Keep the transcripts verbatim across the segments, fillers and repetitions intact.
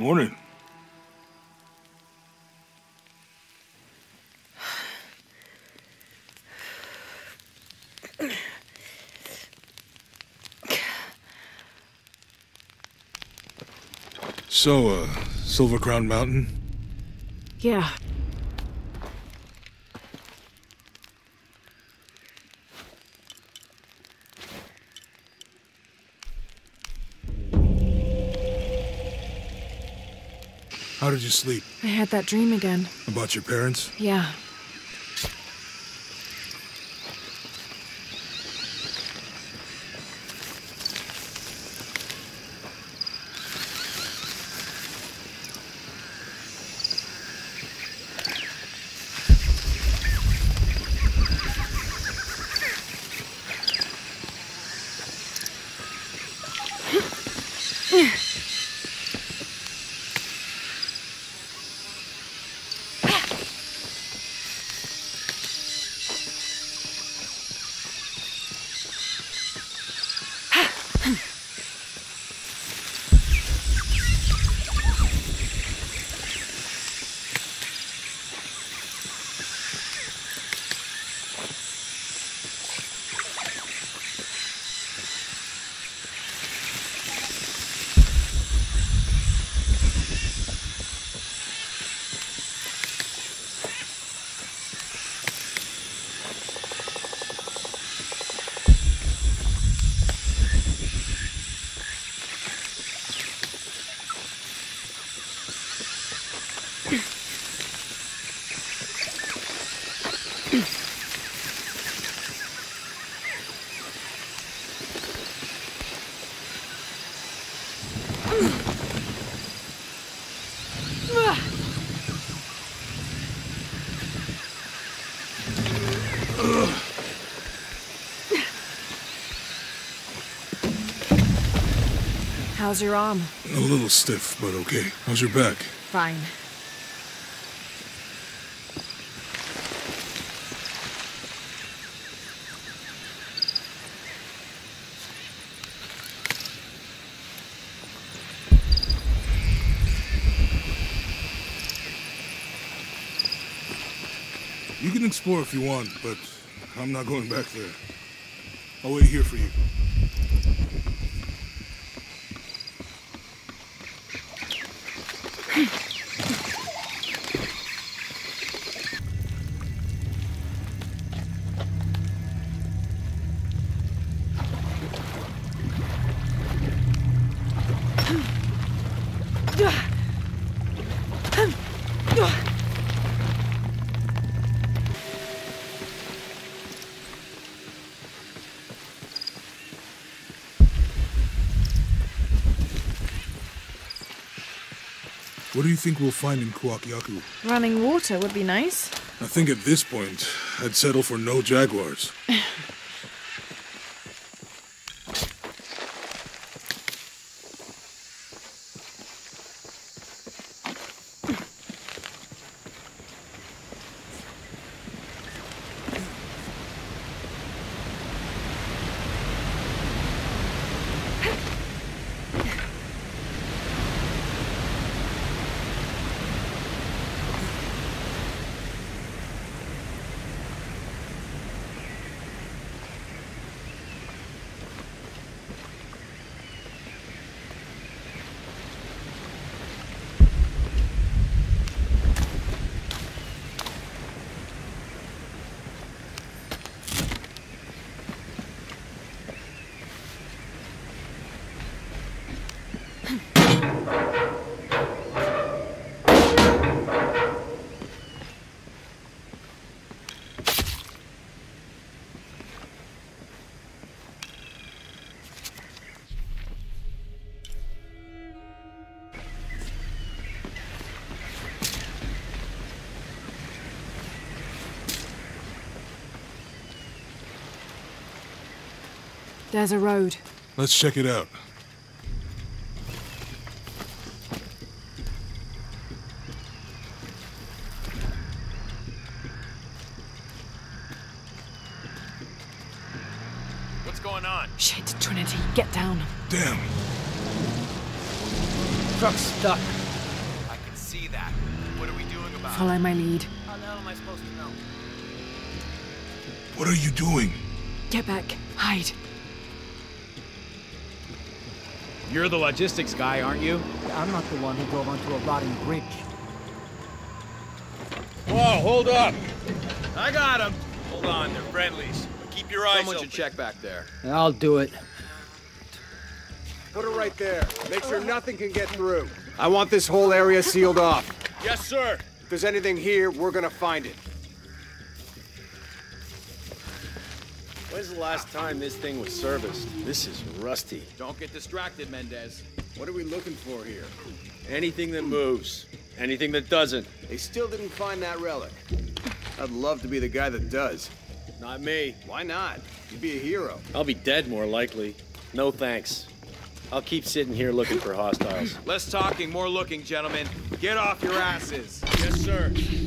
Morning. So, uh, Silver Crown Mountain? Yeah. How did you sleep? I had that dream again. About your parents? Yeah. How's your arm? A little stiff, but okay. How's your back? Fine. You can explore if you want, but I'm not going back there. I'll wait here for you. What do you think we'll find in Kuwaq-Yaku? Running water would be nice. I think at this point, I'd settle for no jaguars. There's a road. Let's check it out. What's going on? Shit, Trinity, get down. Damn. Truck's stuck. Follow my lead. How the hell am I supposed to know? What are you doing? Get back. Hide. You're the logistics guy, aren't you? I'm not the one who drove onto a rotting bridge. Whoa, hold up! I got him! Hold on, they're friendlies. Keep your eyes Someone open. should check back there. I'll do it. Put it right there. Make sure nothing can get through. I want this whole area sealed off. Yes, sir! If there's anything here, we're gonna find it. When's the last time this thing was serviced? This is rusty. Don't get distracted, Mendez. What are we looking for here? Anything that moves. Anything that doesn't. They still didn't find that relic. I'd love to be the guy that does. Not me. Why not? You'd be a hero. I'll be dead more likely. No thanks. I'll keep sitting here looking for hostiles. Less talking, more looking, gentlemen. Get off your asses. Yes, sir.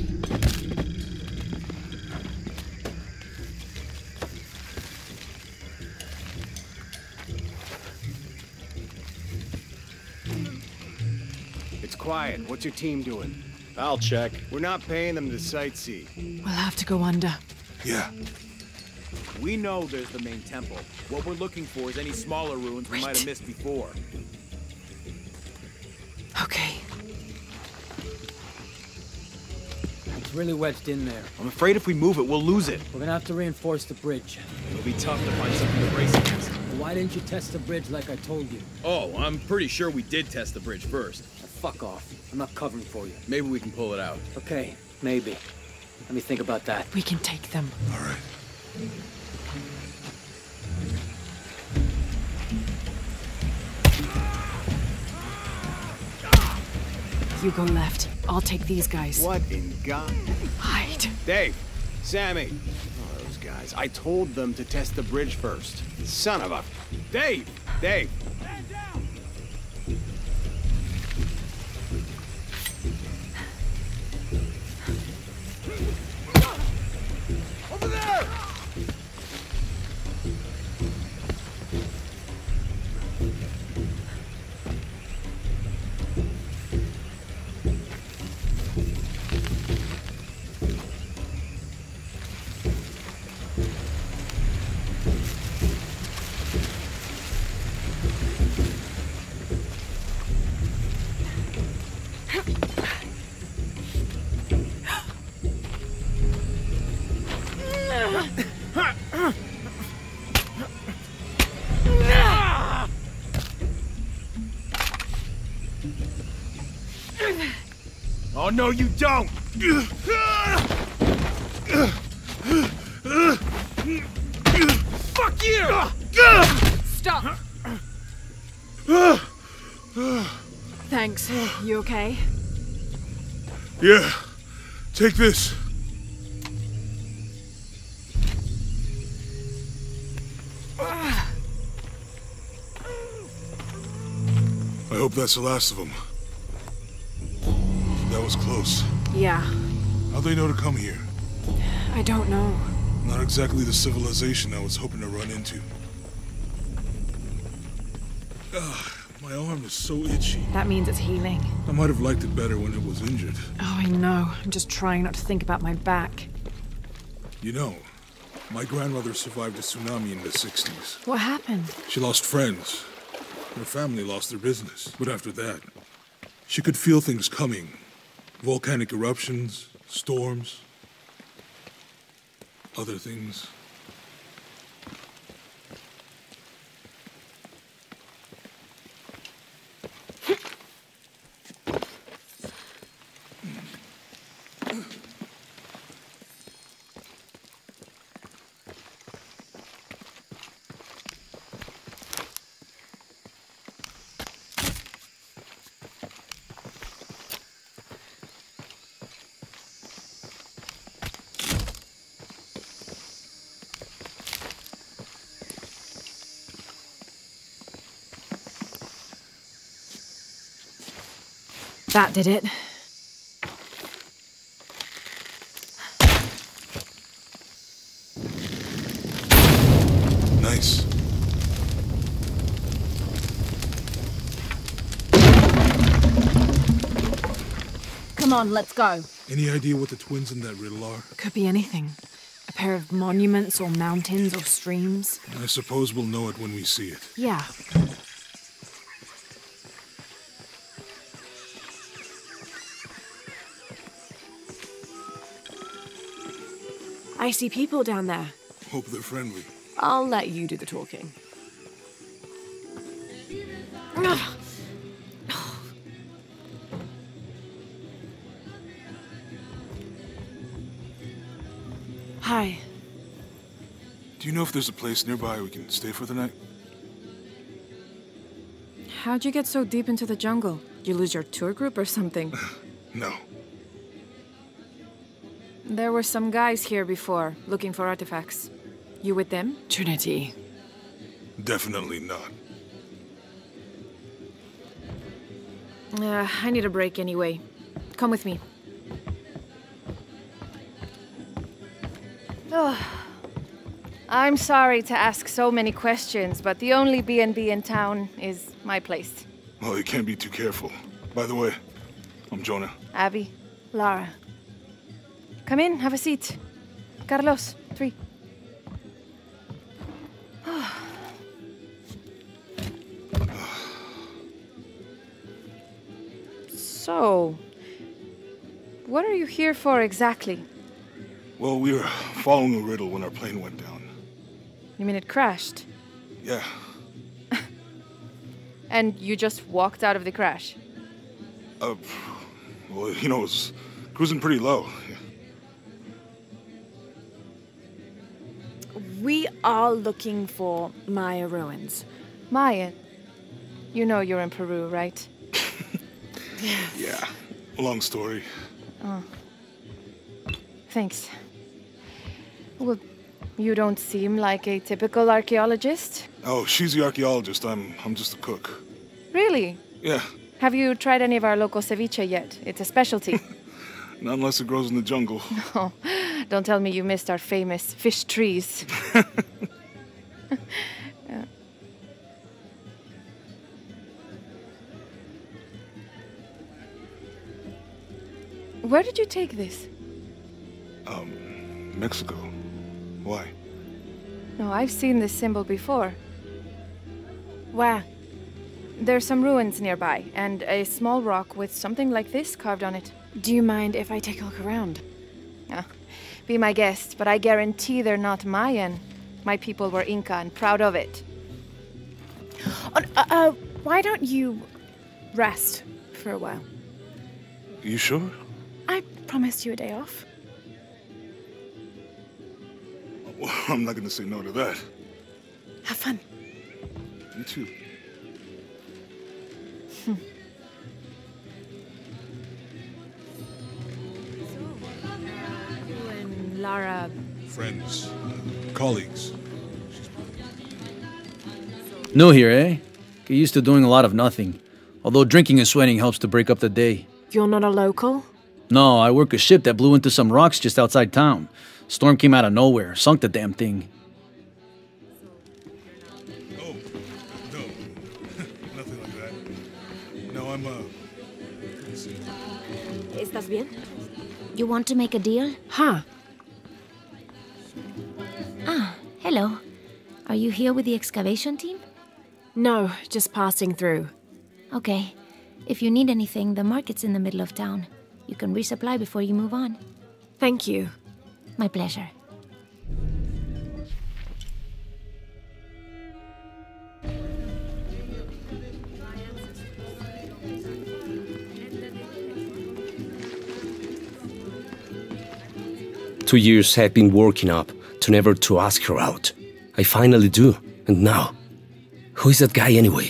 It's quiet. What's your team doing? I'll check. We're not paying them to sightsee. We'll have to go under. Yeah. We know there's the main temple. What we're looking for is any smaller ruins we Wait. might have missed before. Okay. It's really wedged in there. I'm afraid if we move it, we'll lose it. We're gonna have to reinforce the bridge. It'll be tough to find something to brace against. Why didn't you test the bridge like I told you? Oh, I'm pretty sure we did test the bridge first. Fuck off. I'm not covering for you. Maybe we can pull it out. Okay, maybe. Let me think about that. We can take them. All right. You go left. I'll take these guys. What in God? Hide. Dave! Sammy! Oh, those guys. I told them to test the bridge first. Son of a... Dave! Dave! Over there! Oh, no, you don't! Fuck you! Stop! Thanks. You okay? Yeah. Take this. I hope that's the last of them. That was close. Yeah. How'd they know to come here? I don't know. Not exactly the civilization I was hoping to run into. Ugh, my arm is so itchy. That means it's healing. I might have liked it better when it was injured. Oh, I know. I'm just trying not to think about my back. You know, my grandmother survived a tsunami in the sixties. What happened? She lost friends. Her family lost their business. But after that, she could feel things coming. Volcanic eruptions, storms, other things. That did it. Nice. Come on, let's go. Any idea what the twins in that riddle are? Could be anything. A pair of monuments or mountains or streams. I suppose we'll know it when we see it. Yeah. I see people down there. Hope they're friendly. I'll let you do the talking. Ugh. Hi. Do you know if there's a place nearby we can stay for the night? How'd you get so deep into the jungle? You lose your tour group or something? No. There were some guys here before, looking for artifacts. You with them? Trinity. Definitely not. Uh, I need a break anyway. Come with me. Oh. I'm sorry to ask so many questions, but the only B and B in town is my place. Well, you can't be too careful. By the way, I'm Jonah. Abby. Lara. Come in, have a seat. Carlos, three. So, what are you here for exactly? Well, we were following a riddle when our plane went down. You mean it crashed? Yeah. And you just walked out of the crash? Uh, well, you know, it was cruising pretty low. We are looking for Maya ruins. Maya? You know you're in Peru, right? Yeah. Long story. Oh. Thanks. Well, you don't seem like a typical archaeologist. Oh, she's the archaeologist. I'm I'm just a cook. Really? Yeah. Have you tried any of our local ceviche yet? It's a specialty. Not unless it grows in the jungle. Oh, don't tell me you missed our famous fish trees. Yeah. Where did you take this? Um, Mexico. Why? No, I've seen this symbol before. Where? There's some ruins nearby, and a small rock with something like this carved on it. Do you mind if I take a look around? Oh, be my guest, but I guarantee they're not Mayan. My people were Inca and proud of it. Uh, uh, why don't you rest for a while? You sure? I promised you a day off. Well, I'm not gonna say no to that. Have fun. You too. Hmm. You and Lara... Friends. Colleagues. New here, eh? Get used to doing a lot of nothing. Although drinking and sweating helps to break up the day. You're not a local? No, I work a ship that blew into some rocks just outside town. Storm came out of nowhere, sunk the damn thing. Oh, no. Nothing like that. No, I'm, uh... ¿Estás bien? You want to make a deal? Huh. Ah, hello. Are you here with the excavation team? No, just passing through. Okay. If you need anything, the market's in the middle of town. You can resupply before you move on. Thank you. My pleasure. Two years had been working up to never to ask her out. I finally do, and now, who is that guy anyway?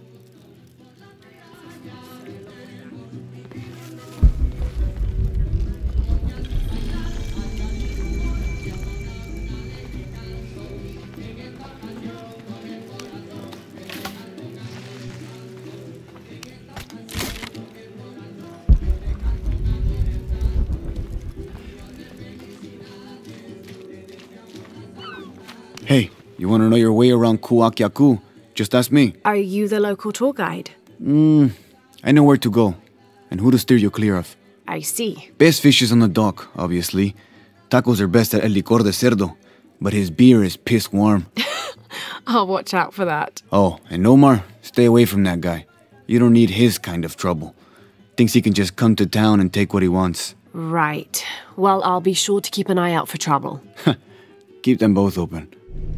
Hey, you want to know your way around Kuakyaku? Just ask me. Are you the local tour guide? Hmm, I know where to go, and who to steer you clear of. I see. Best fish is on the dock, obviously. Tacos are best at El Licor de Cerdo, but his beer is piss warm. I'll watch out for that. Oh, and Omar, stay away from that guy. You don't need his kind of trouble. Thinks he can just come to town and take what he wants. Right. Well, I'll be sure to keep an eye out for trouble. Keep them both open.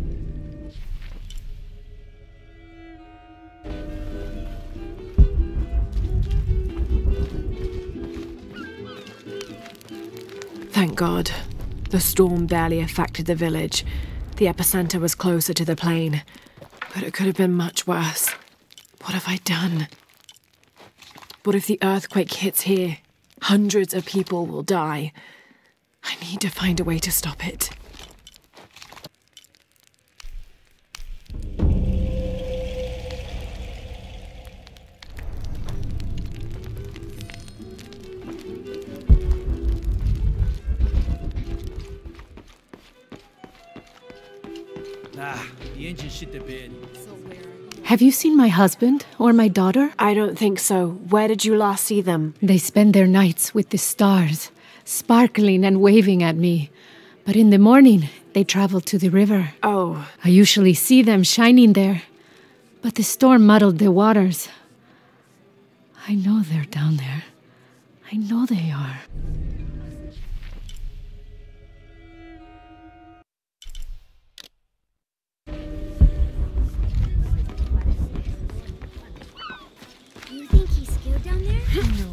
Thank God. The storm barely affected the village. The epicenter was closer to the plain. But it could have been much worse. What have I done? What if the earthquake hits here? Hundreds of people will die. I need to find a way to stop it. Ah, the engine shit the bed. Have you seen my husband or my daughter? I don't think so. Where did you last see them? They spend their nights with the stars, sparkling and waving at me. But in the morning, they travel to the river. Oh. I usually see them shining there. But the storm muddled the waters. I know they're down there. I know they are. You think he's scared down there? No,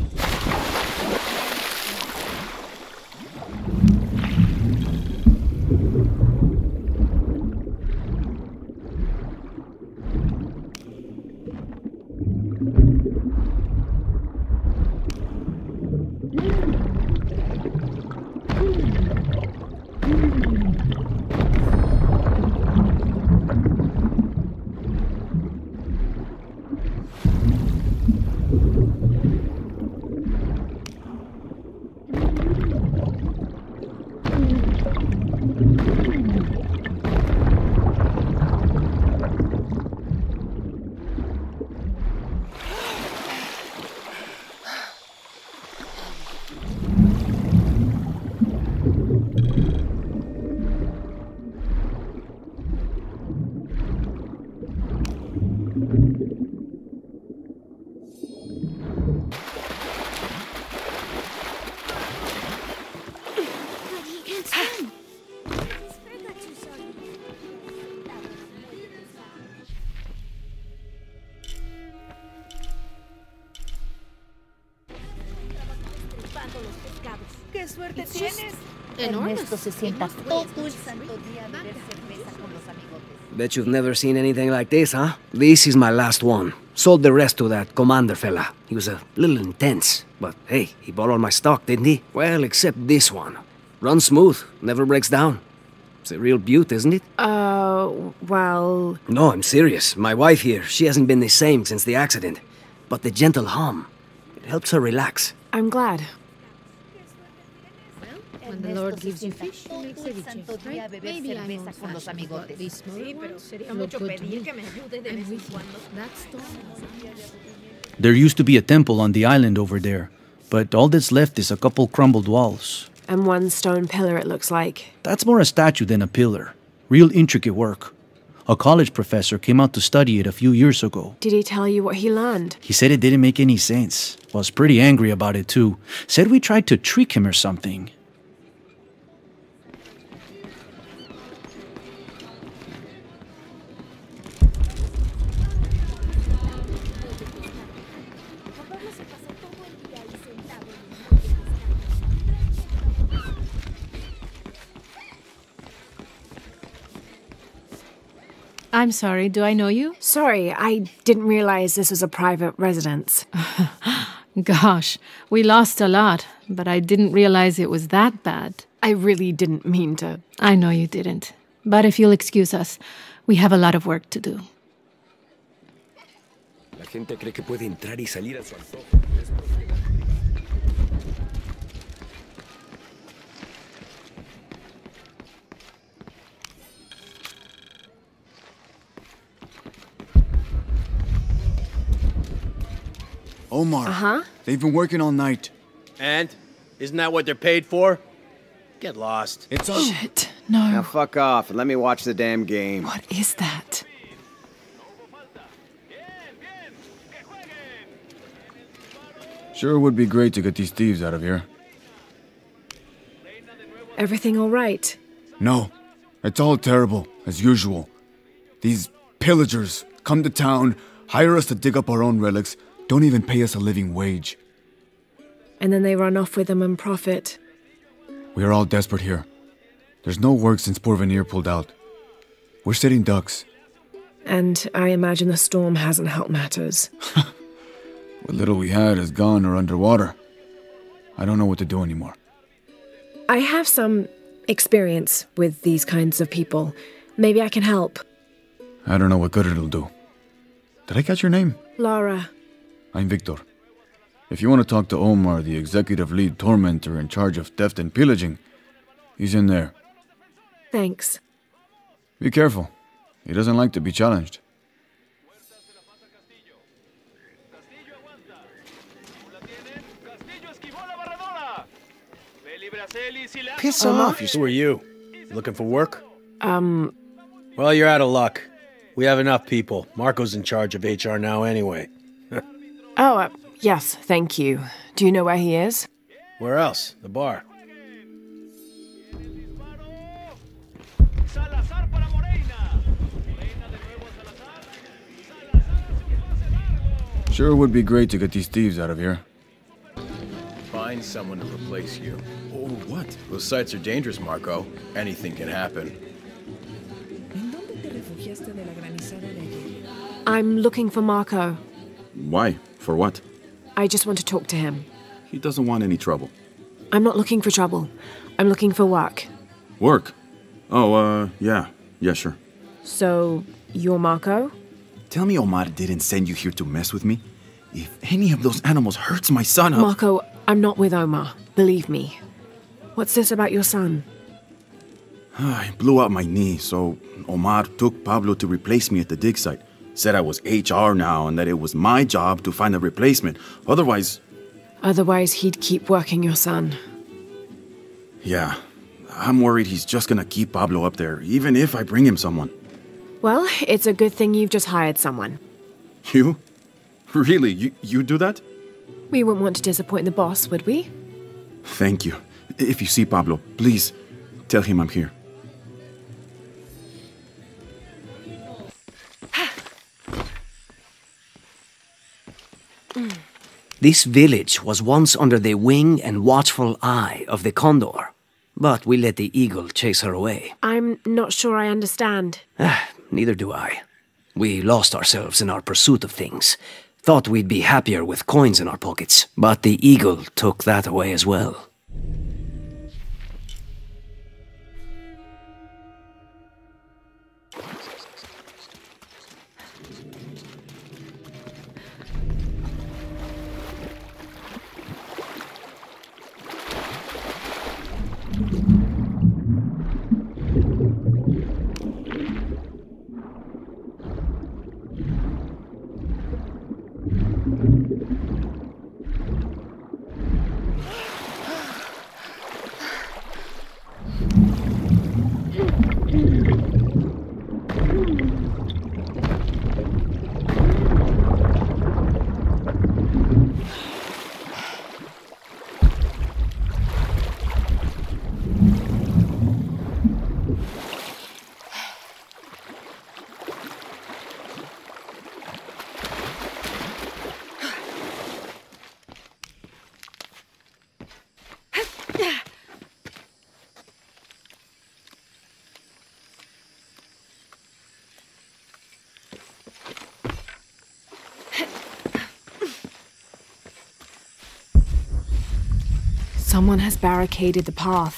¡Qué suerte tienes! Ernesto se sienta todo el santo día a beber cerveza con los amigotes. Bet you've never seen anything like this, huh? This is my last one. Sold the rest to that commander fella. He was a little intense, but hey, he bought all my stock, didn't he? Well, except this one. Runs smooth, never breaks down. It's a real beaut, isn't it? Uh, well... No, I'm serious. My wife here, she hasn't been the same since the accident. But the gentle hum, it helps her relax. I'm glad. When the Lord gives you fish, he makes ceviche, right? Maybe I'm old-fashioned, but these smaller ones look good to me. I'm with you. That storm... There used to be a temple on the island over there, but all that's left is a couple crumbled walls. And one stone pillar, it looks like. That's more a statue than a pillar. Real intricate work. A college professor came out to study it a few years ago. Did he tell you what he learned? He said it didn't make any sense. Was pretty angry about it too. Said we tried to trick him or something. I'm sorry, do I know you? Sorry, I didn't realize this was a private residence. Gosh, we lost a lot, but I didn't realize it was that bad. I really didn't mean to. I know you didn't. But if you'll excuse us, we have a lot of work to do. La gente cree que puede entrar y salir a su antojo. Omar. Uh-huh. They've been working all night. And? Isn't that what they're paid for? Get lost. It's on. Shit, no. Now fuck off and let me watch the damn game. What is that? Sure would be great to get these thieves out of here. Everything all right? No, it's all terrible, as usual. These pillagers come to town, hire us to dig up our own relics, don't even pay us a living wage. And then they run off with them and profit. We are all desperate here. There's no work since Porvenir pulled out. We're sitting ducks. And I imagine the storm hasn't helped matters. What little we had is gone or underwater. I don't know what to do anymore. I have some experience with these kinds of people. Maybe I can help. I don't know what good it'll do. Did I catch your name? Lara. I'm Victor. If you want to talk to Omar, the executive lead tormentor in charge of theft and pillaging, he's in there. Thanks. Be careful. He doesn't like to be challenged. Piss off, you. Who are you? Looking for work? Um... Well, you're out of luck. We have enough people. Marco's in charge of H R now anyway. oh, uh, yes, thank you. Do you know where he is? Where else? The bar. Sure would be great to get these thieves out of here. Find someone to replace you. Or what? Those sites are dangerous, Marco. Anything can happen. I'm looking for Marco. Why? For what? I just want to talk to him. He doesn't want any trouble. I'm not looking for trouble. I'm looking for work. Work? Oh, uh, yeah. Yeah, sure. So, you're Marco? Tell me Omar didn't send you here to mess with me. If any of those animals hurts my son, I'll... Marco, I'm not with Omar. Believe me. What's this about your son? I blew out my knee, so Omar took Pablo to replace me at the dig site. Said I was H R now and that it was my job to find a replacement. Otherwise... Otherwise, he'd keep working your son. Yeah. I'm worried he's just gonna keep Pablo up there, even if I bring him someone. Well, it's a good thing you've just hired someone. You? Really? You, you do that? We wouldn't want to disappoint the boss, would we? Thank you. If you see Pablo, please tell him I'm here. This village was once under the wing and watchful eye of the Condor, but we let the eagle chase her away. I'm not sure I understand. Neither do I. We lost ourselves in our pursuit of things. Thought we'd be happier with coins in our pockets, but the eagle took that away as well. Someone has barricaded the path.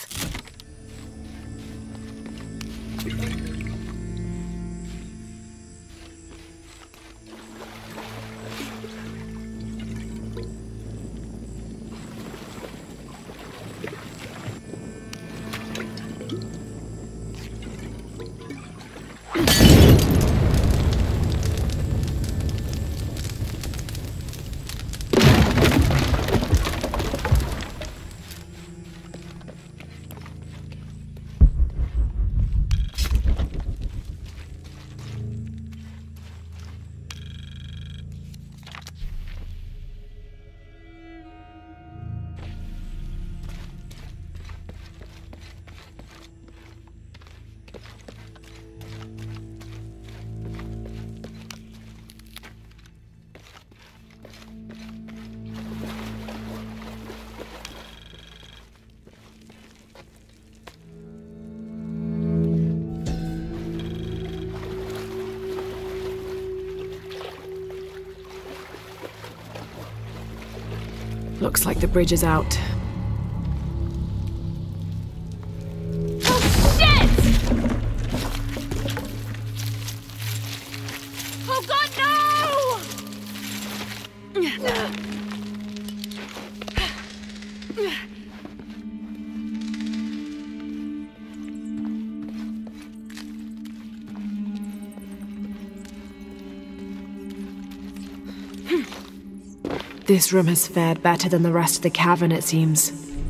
Looks like the bridge is out. Oh, shit! Oh, God, no! This room has fared better than the rest of the cavern, it seems.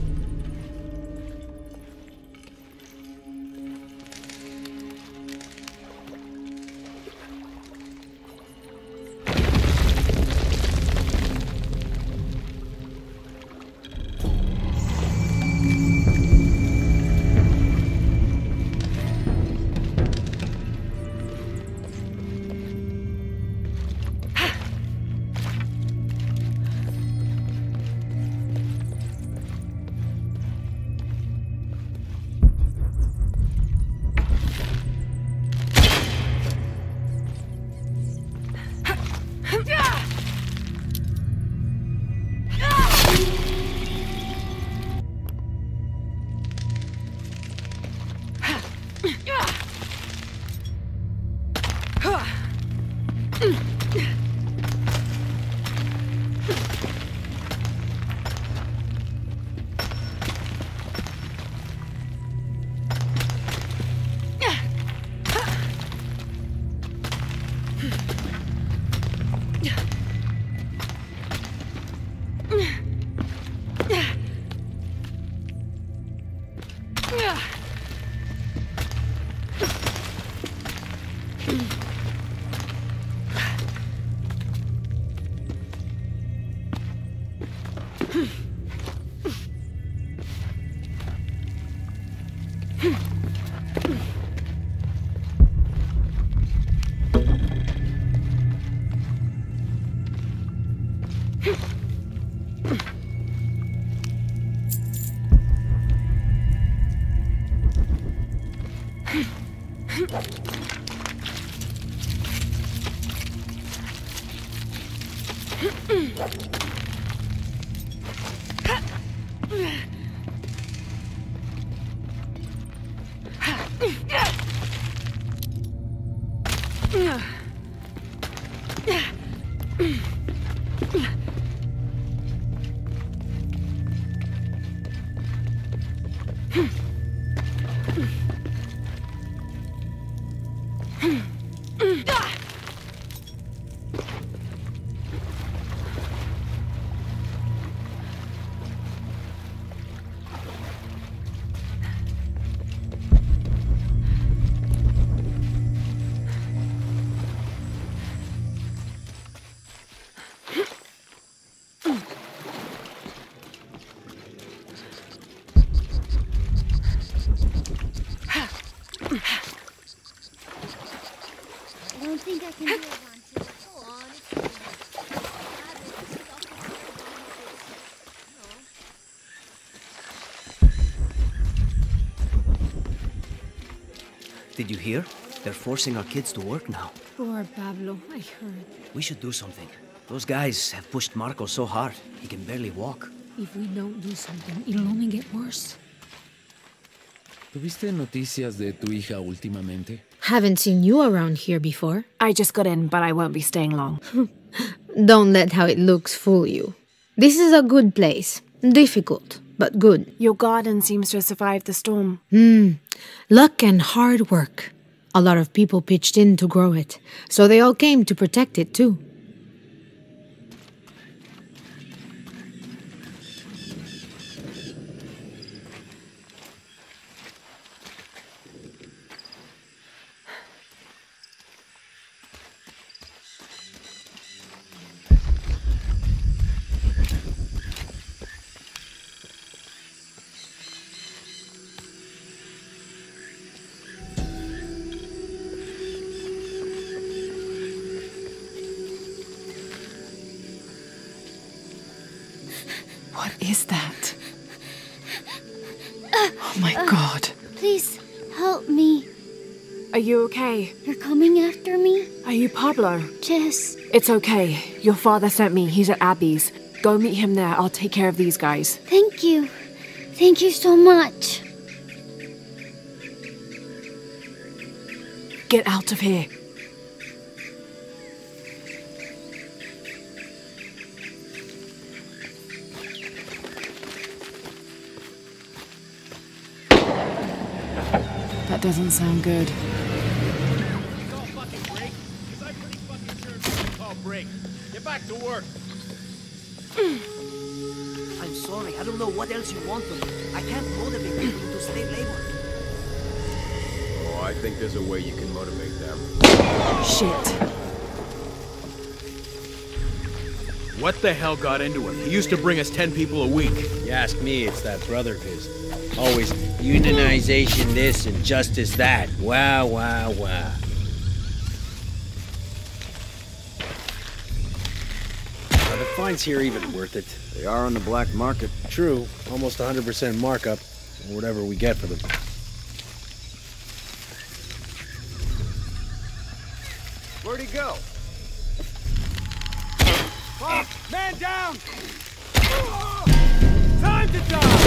Did you hear? They're forcing our kids to work now. Poor Pablo, I heard. We should do something. Those guys have pushed Marco so hard, he can barely walk. If we don't do something, it'll only get worse. ¿Tuviste noticias de tu hija últimamente? Haven't seen you around here before. I just got in, but I won't be staying long. Don't let how it looks fool you. This is a good place. Difficult, but good. Your garden seems to have survived the storm. Hmm. Luck and hard work. A lot of people pitched in to grow it, so they all came to protect it too. What is that? Oh my god. Please, help me. Are you okay? You're coming after me? Are you Pablo? Jess. It's okay. Your father sent me. He's at Abby's. Go meet him there. I'll take care of these guys. Thank you. Thank you so much. Get out of here. That doesn't sound good. Get back to work. I'm sorry, I don't know what else you want from me. I can't motivate people into slave labor. Oh, I think there's a way you can motivate them. Shit. What the hell got into him? He used to bring us ten people a week. You ask me, it's that brother of his. Always unionization this and justice that. Wow, wow, wow. Are the fines here even worth it? They are on the black market. True, almost one hundred percent markup, or whatever we get for them. Where'd he go? Fuck! Man down! Time to die!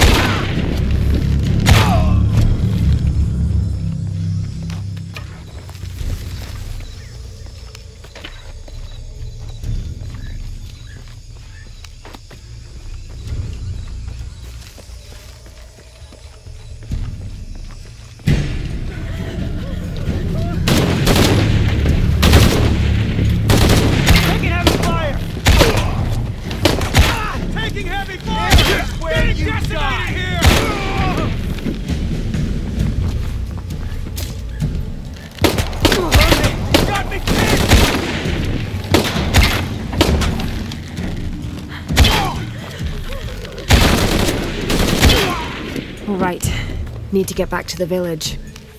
All right. Need to get back to the village.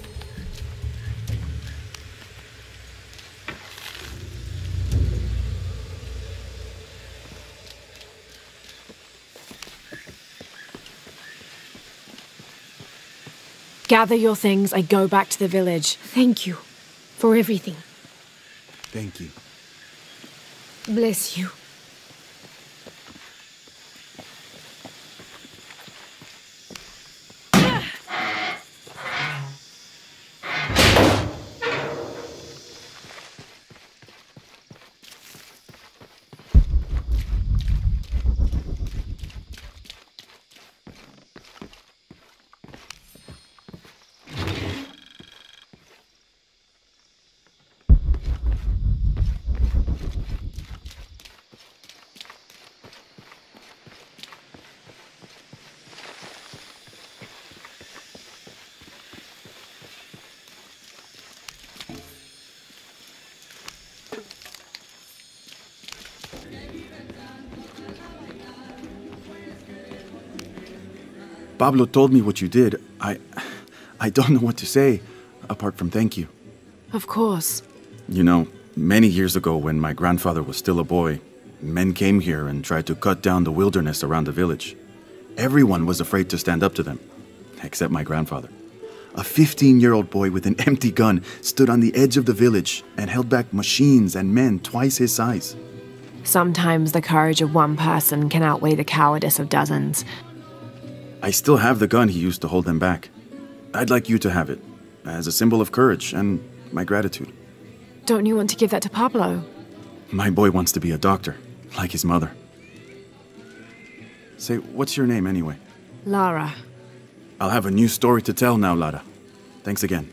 Gather your things. I go back to the village. Thank you for everything. Thank you. Bless you. Pablo told me what you did. I... I don't know what to say, apart from thank you. Of course. You know, many years ago when my grandfather was still a boy, men came here and tried to cut down the wilderness around the village. Everyone was afraid to stand up to them, except my grandfather. A fifteen-year-old boy with an empty gun stood on the edge of the village and held back machines and men twice his size. Sometimes the courage of one person can outweigh the cowardice of dozens. I still have the gun he used to hold them back. I'd like you to have it, as a symbol of courage and my gratitude. Don't you want to give that to Pablo? My boy wants to be a doctor, like his mother. Say, what's your name anyway? Lara. I'll have a new story to tell now, Lara. Thanks again.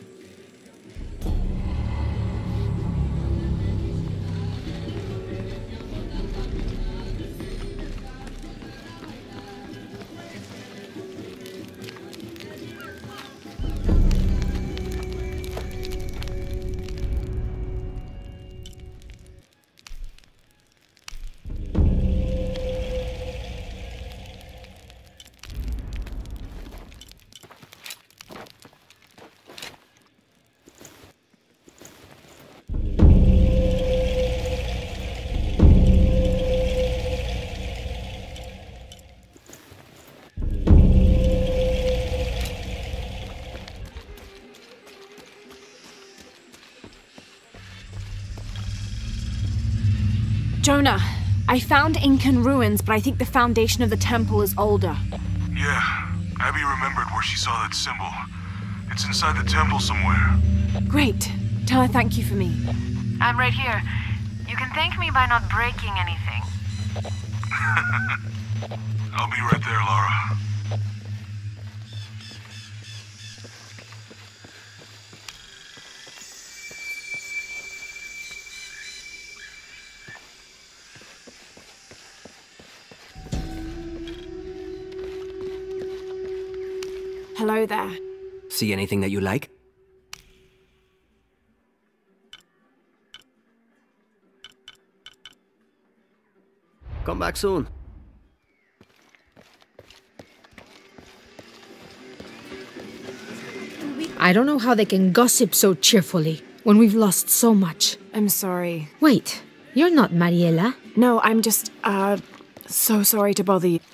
Jonah, I found Incan ruins, but I think the foundation of the temple is older. Yeah, Abby remembered where she saw that symbol. It's inside the temple somewhere. Great. Tell her thank you for me. I'm right here. You can thank me by not breaking anything. I'll be right there, Lara. Hello there. See anything that you like? Come back soon. I don't know how they can gossip so cheerfully when we've lost so much. I'm sorry. Wait, you're not Mariela. No, I'm just, uh, so sorry to bother you.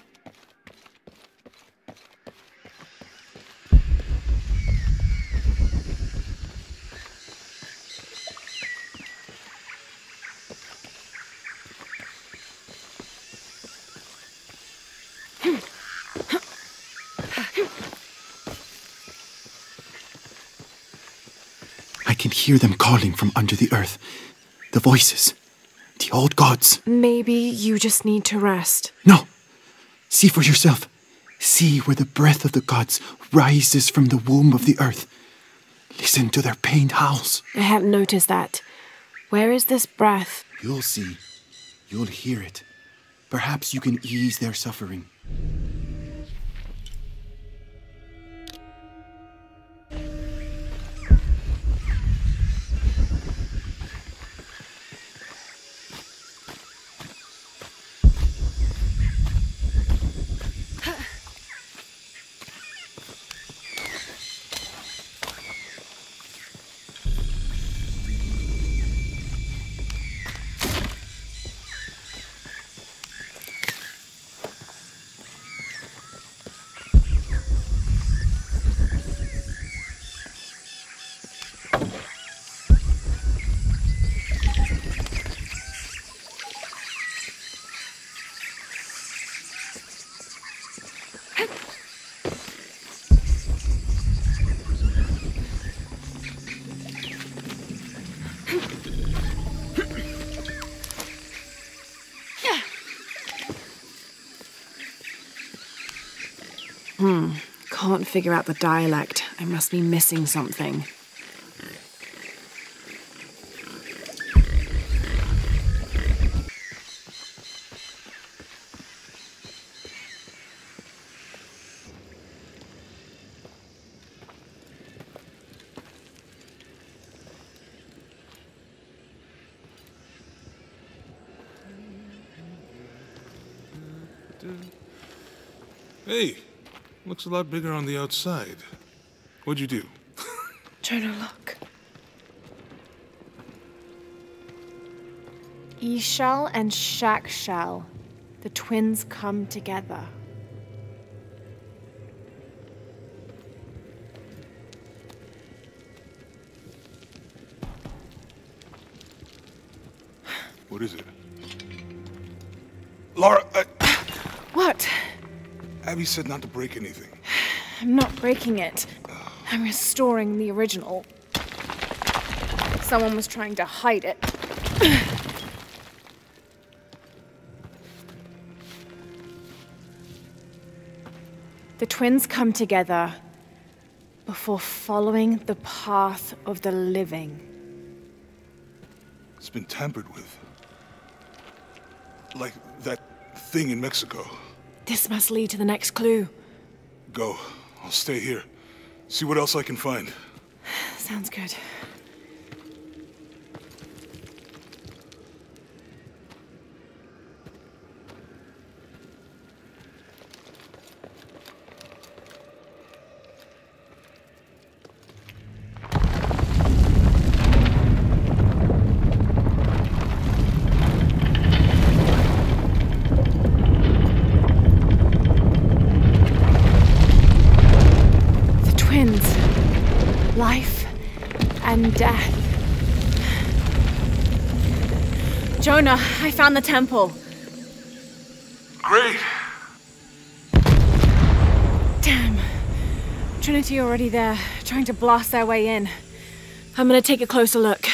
I can hear them calling from under the earth. The voices. The old gods. Maybe you just need to rest. No! See for yourself. See where the breath of the gods rises from the womb of the earth. Listen to their pained howls. I hadn't noticed that. Where is this breath? You'll see. You'll hear it. Perhaps you can ease their suffering. Hmm, can't figure out the dialect. I must be missing something. Hey, looks a lot bigger on the outside. What'd you do? Trying to look. Ishal and Shakshal. The twins come together. What is it? Lara, I... What? Abby said not to break anything. I'm not breaking it. I'm restoring the original. Someone was trying to hide it. The twins come together before following the path of the living. It's been tampered with. Like that thing in Mexico. This must lead to the next clue. Go. I'll stay here. See what else I can find. Sounds good. Jonah, I found the temple. Great. Damn. Trinity already there, trying to blast their way in. I'm gonna take a closer look.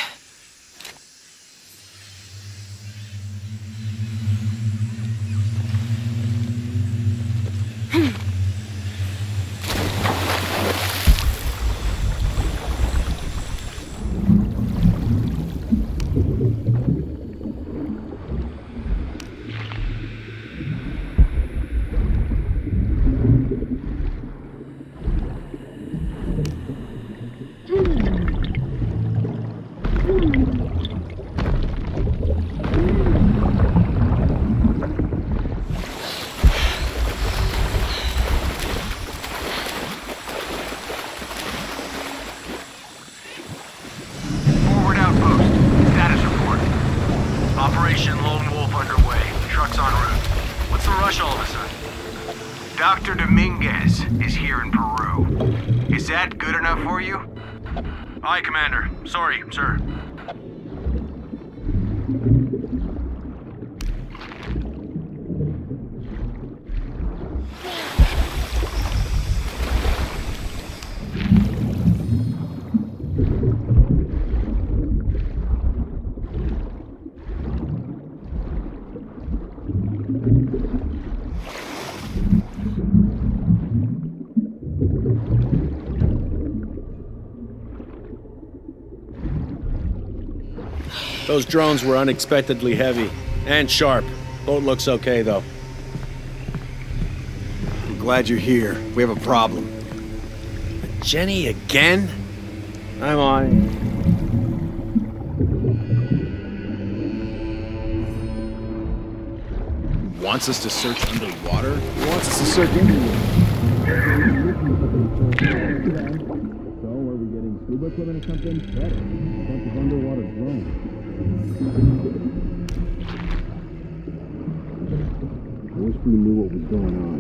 Doctor Dominguez is here in Peru. Is that good enough for you? Aye, Commander. Sorry, sir. Those drones were unexpectedly heavy and sharp. Boat looks okay, though. I'm glad you're here. We have a problem. Jenny again? I'm on it. Wants us to search underwater? He wants us to search underwater. So, are we getting scuba equipment or something? Better. A bunch of underwater drones. I wish we knew what was going on.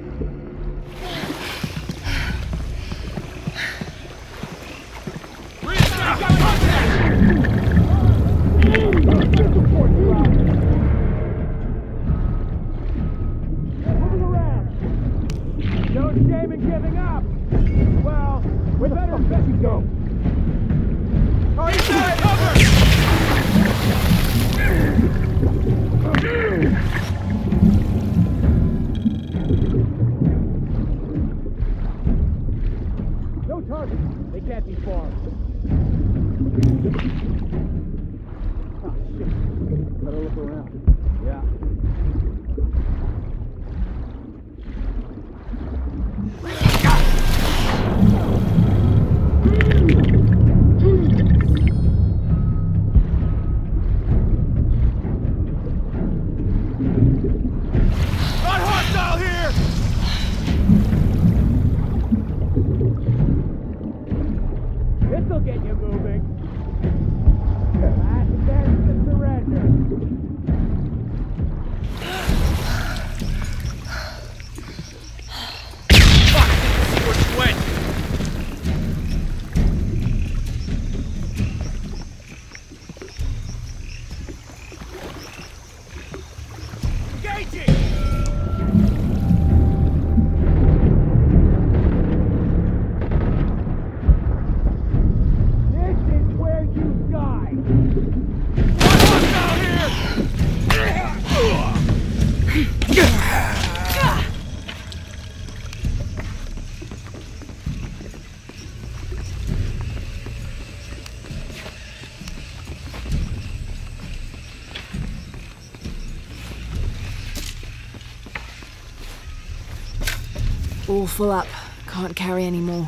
No shame in giving up. Well, we better investigate. Oh, he's dead! Cover! No target. They can't be far. Oh, shit. Better look around. Yeah. Not hostile here! This'll get you moving. Last chance to surrender. Fuck! Scorched wet! Engaging! This is where you die! Not hostile here! All full up. Can't carry any more.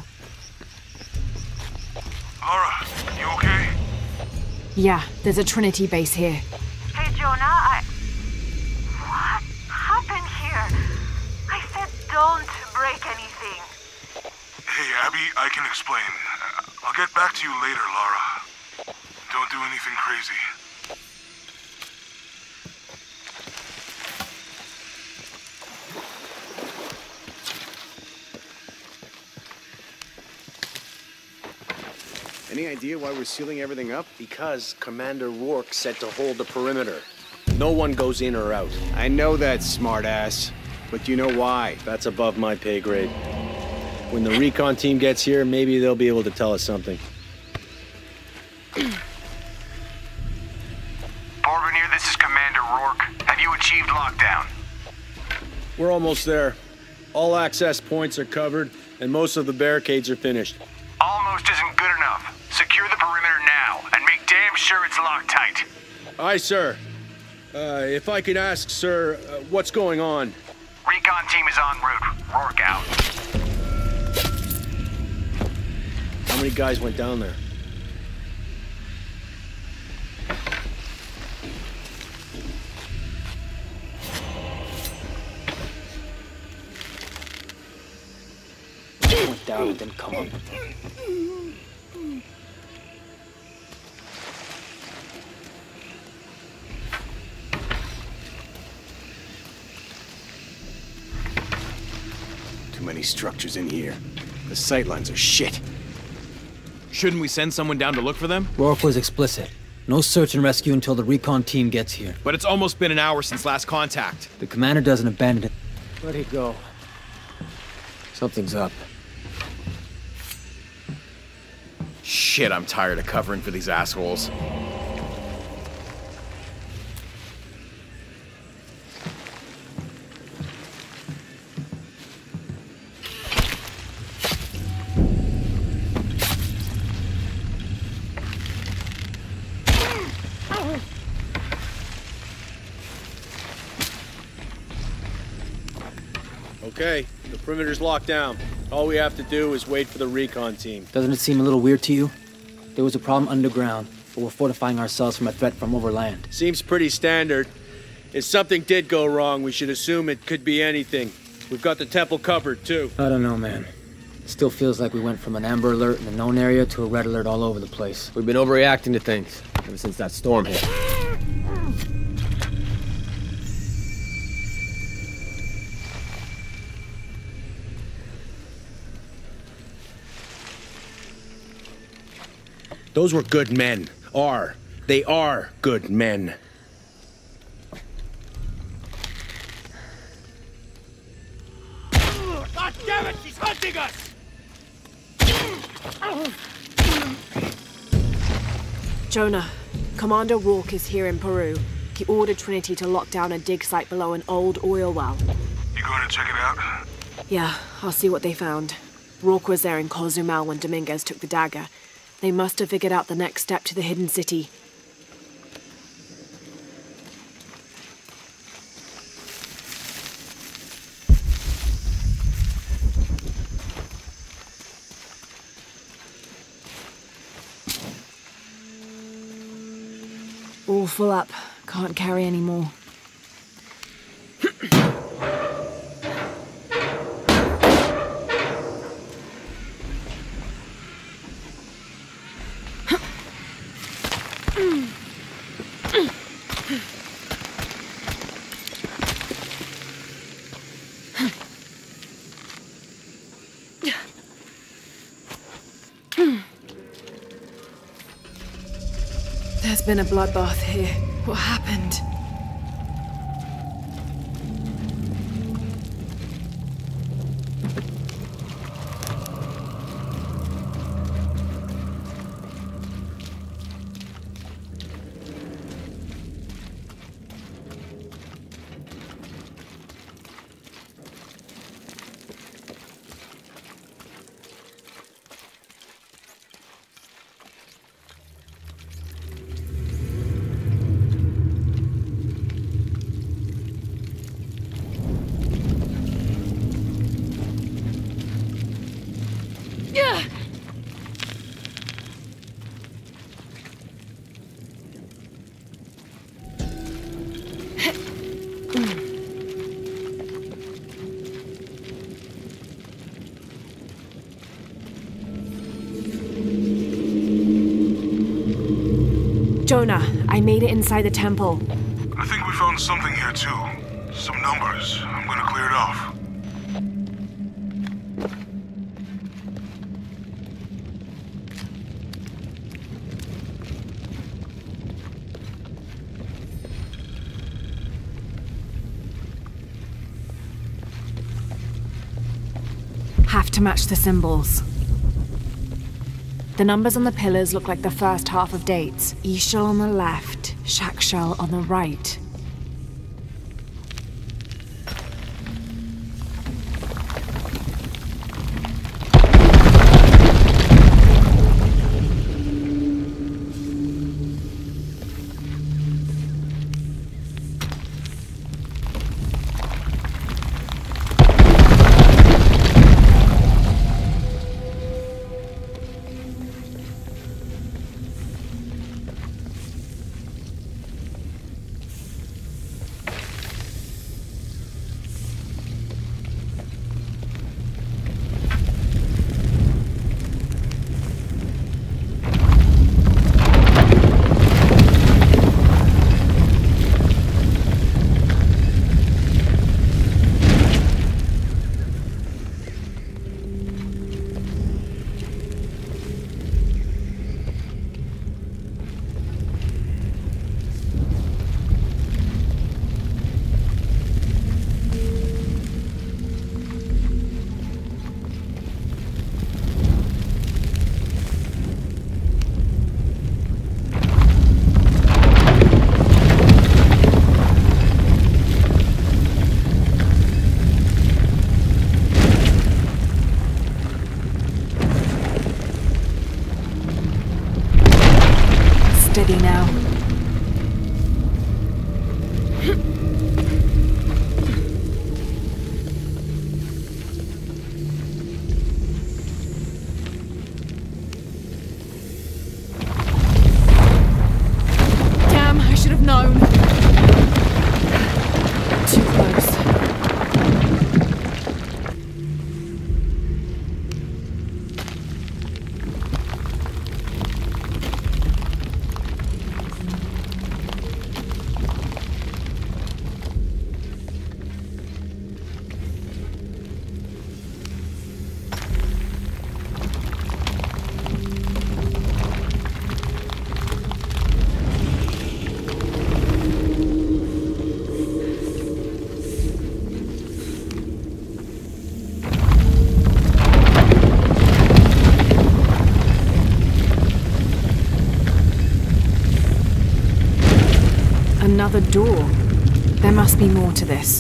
Laura, you okay? Yeah, there's a Trinity base here. Hey, Jonah, I... What happened here? I said don't break anything. Hey, Abby, I can explain. I'll get back to you later, Laura. Don't do anything crazy. Any idea why we're sealing everything up? Because Commander Rourke said to hold the perimeter. No one goes in or out. I know that, smartass. But do you know why? That's above my pay grade. When the recon team gets here, maybe they'll be able to tell us something. Porvenir, this is Commander Rourke. Have you achieved lockdown? We're almost there. All access points are covered, and most of the barricades are finished. Almost isn't good enough. Secure the perimeter now, and make damn sure it's locked tight. Aye, sir. Uh, if I could ask, sir, uh, what's going on? Recon team is en route. Rourke out. How many guys went down there? Went down and didn't come up. Too many structures in here. The sightlines are shit. Shouldn't we send someone down to look for them? Rourke was explicit. No search and rescue until the recon team gets here. But it's almost been an hour since last contact. The commander doesn't abandon it. Where'd he go? Something's up. Shit, I'm tired of covering for these assholes. Okay, the perimeter's locked down. All we have to do is wait for the recon team. Doesn't it seem a little weird to you? There was a problem underground, but we're fortifying ourselves from a threat from overland. Seems pretty standard. If something did go wrong, we should assume it could be anything. We've got the temple covered, too. I don't know, man. It still feels like we went from an amber alert in the known area to a red alert all over the place. We've been overreacting to things ever since that storm hit. Those were good men. Are. They are good men. God damn it! She's hunting us! Jonah, Commander Rourke is here in Peru. He ordered Trinity to lock down a dig site below an old oil well. You going to check it out? Yeah, I'll see what they found. Rourke was there in Cozumel when Dominguez took the dagger. They must have figured out the next step to the hidden city. All full up. Can't carry any more. There's been a bloodbath here. What happened? Jonah, I made it inside the temple. I think we found something here too. Some numbers. I'm gonna clear it off. to match the symbols. The numbers on the pillars look like the first half of dates. Ixchel on the left, Shakshel on the right. Steady now. Damn, I should have known. Too close. Another door. There must be more to this.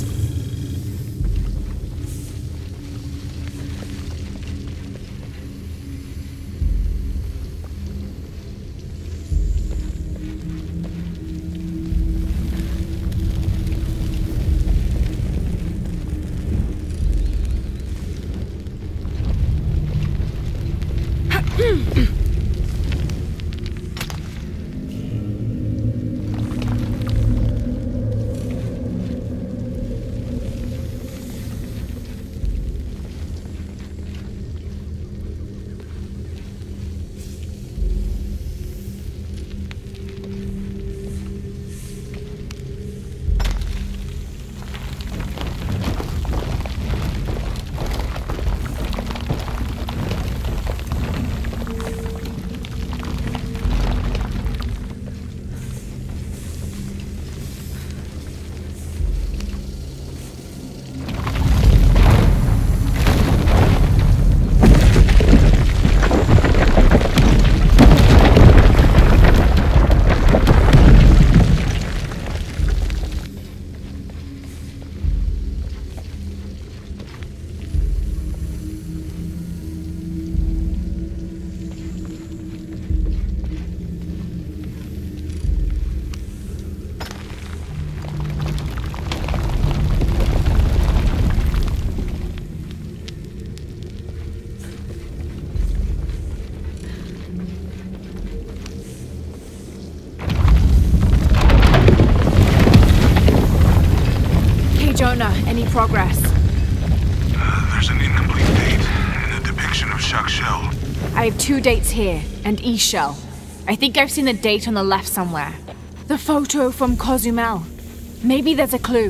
Jonah, any progress? Uh, there's an incomplete date and a depiction of Shakshel. I have two dates here, and Ixchel. I think I've seen the date on the left somewhere. The photo from Cozumel. Maybe there's a clue.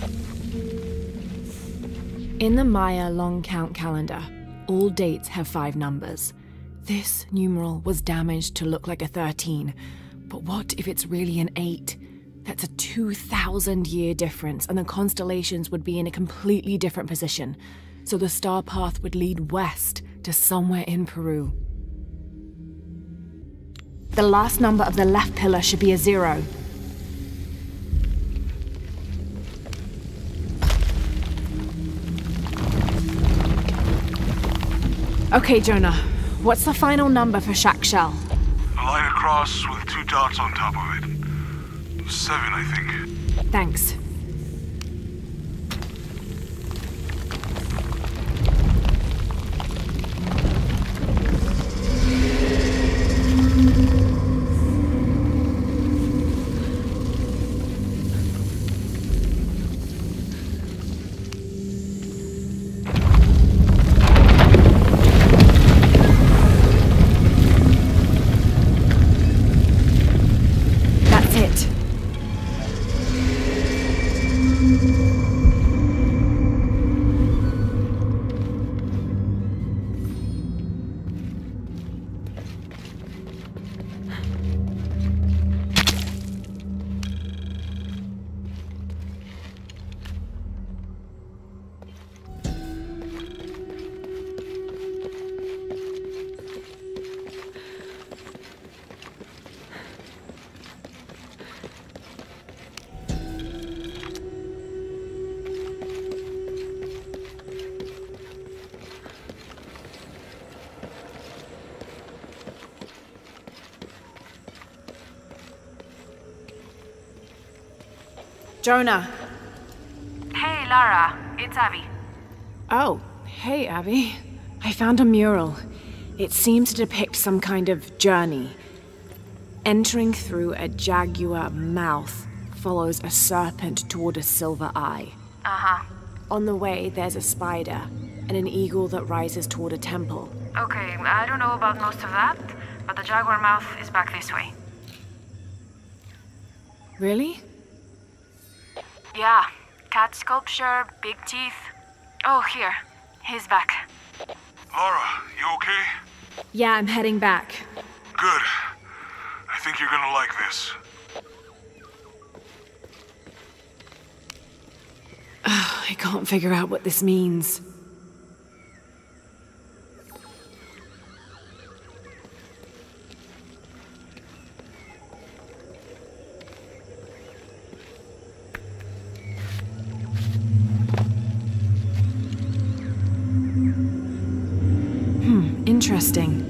In the Maya long count calendar, all dates have five numbers. This numeral was damaged to look like a thirteen, but what if it's really an eight? That's a two thousand year difference, and the constellations would be in a completely different position. so the star path would lead west to somewhere in Peru. The last number of the left pillar should be a zero. Okay, Jonah. What's the final number for Shack Shell? A line across with two dots on top of it. Seven, I think. Thanks. Jonah. Hey, Lara. It's Abby. Oh, hey, Abby. I found a mural. It seems to depict some kind of journey. Entering through a jaguar mouth follows a serpent toward a silver eye. Uh-huh. On the way, there's a spider and an eagle that rises toward a temple. Okay, I don't know about most of that, but the jaguar mouth is back this way. Really? Yeah. Cat sculpture, big teeth. Oh, here. He's back. Lara, you okay? Yeah, I'm heading back. Good. I think you're gonna like this. Oh, I can't figure out what this means. Hmm, interesting.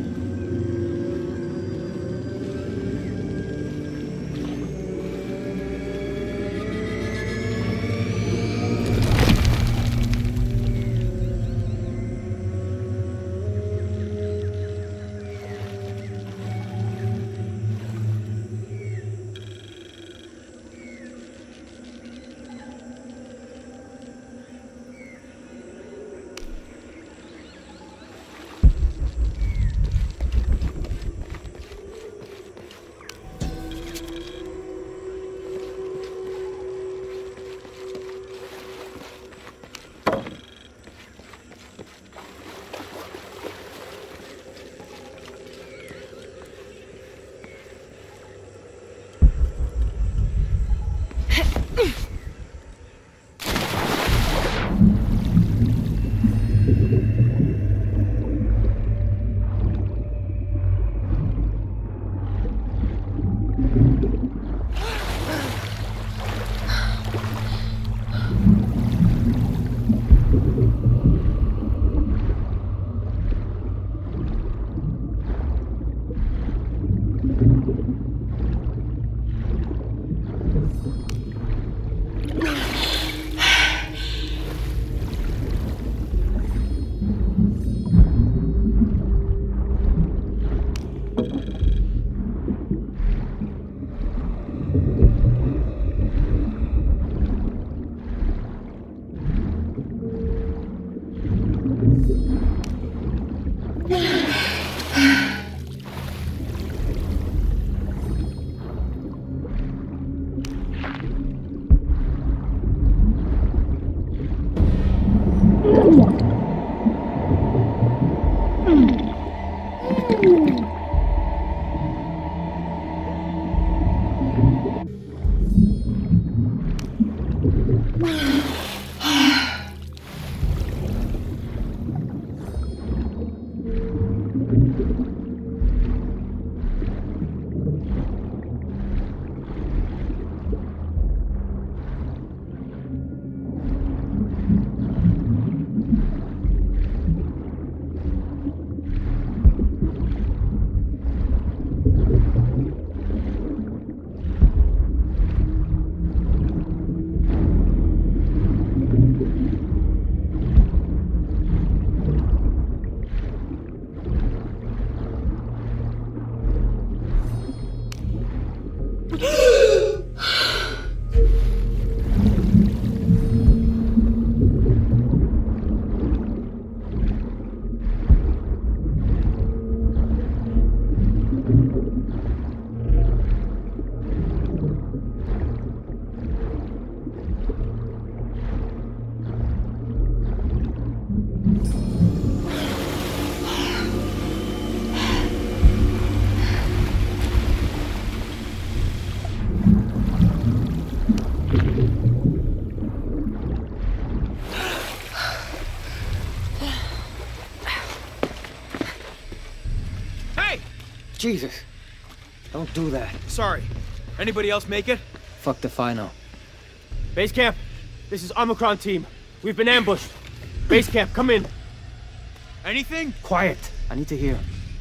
Jesus. Don't do that. Sorry. Anybody else make it? Fuck if I know. Base camp, this is Omicron team. We've been ambushed. Base camp, come in. Anything? Quiet. I need to hear.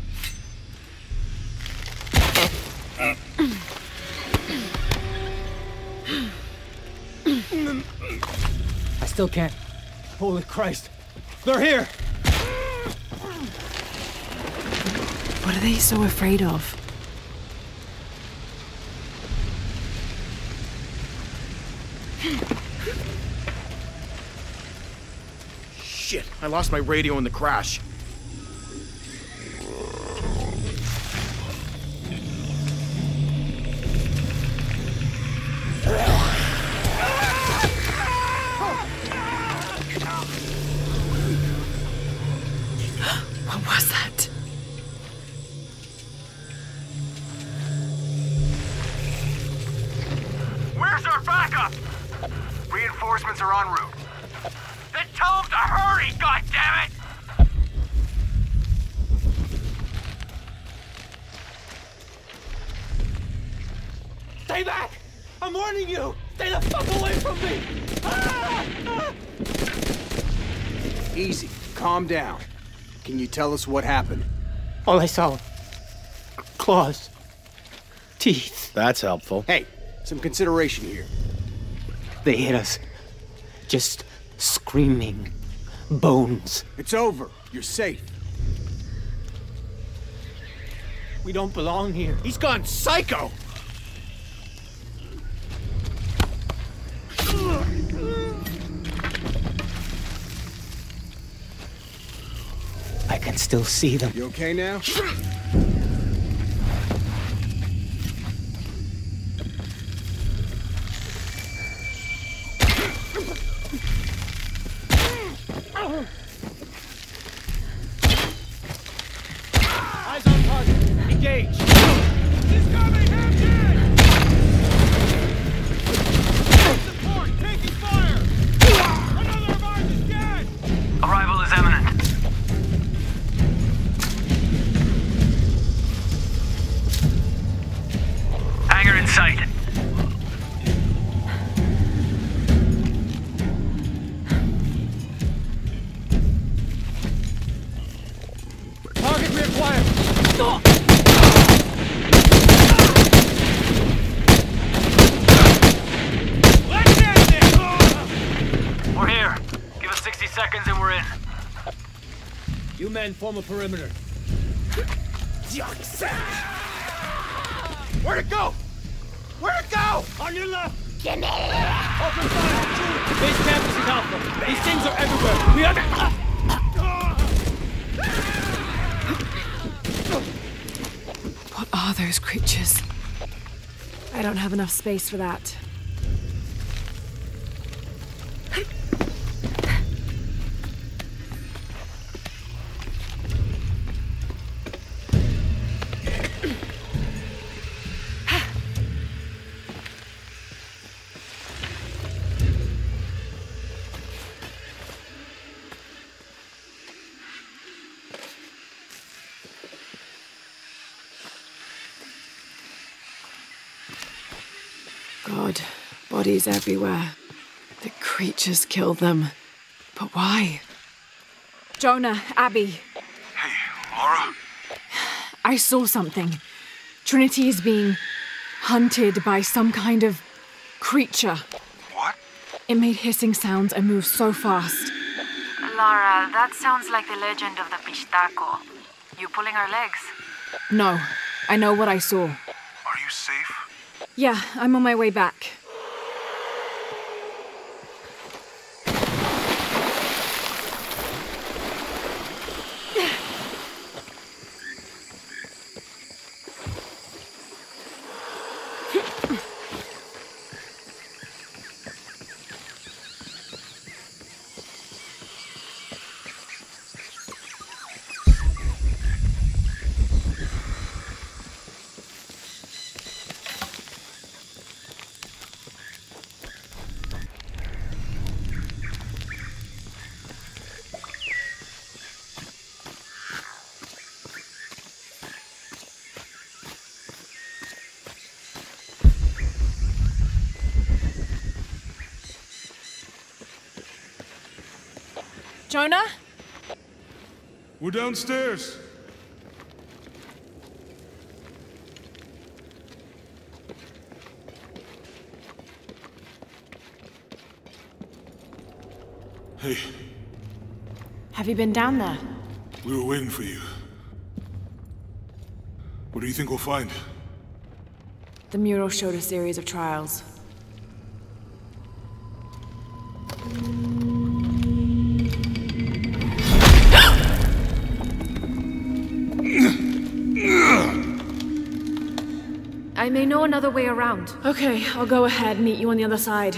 I still can't. Holy Christ. They're here! What are they so afraid of? Shit, I lost my radio in the crash. What was that? Where's our backup? Reinforcements are en route. Then tell them to hurry, goddammit! Stay back! I'm warning you! Stay the fuck away from me! Ah! Ah! Easy. Calm down. Can you tell us what happened? All I saw... claws. Teeth. That's helpful. Hey, some consideration here. They hit us. Just screaming. Bones. It's over. You're safe. We don't belong here. He's gone psycho! I can still see them. You okay now? Eyes on target. Engage. He's coming! Hands in! Support! Taking fire! Another of ours is dead! Arrival is imminent. Hangar in sight. Target reacquired! Stop! Let's end it! We're here. Give us sixty seconds and we're in. You men form a perimeter. Where'd it go? Where'd it go? On your left! Open fire! Base camp is in Alpha. These things are everywhere. We are... What are those creatures? I don't have enough space for that. God, bodies everywhere. The creatures killed them. But why? Jonah, Abby. Hey, Laura? I saw something. Trinity is being hunted by some kind of creature. What? It made hissing sounds and moved so fast. Lara, that sounds like the legend of the Pistaco. You pulling our legs? No, I know what I saw. Are you safe? Yeah, I'm on my way back. Jonah? We're downstairs. Hey. Have you been down there? We were waiting for you. What do you think we'll find? The mural showed a series of trials. I may know another way around. Okay, I'll go ahead and meet you on the other side.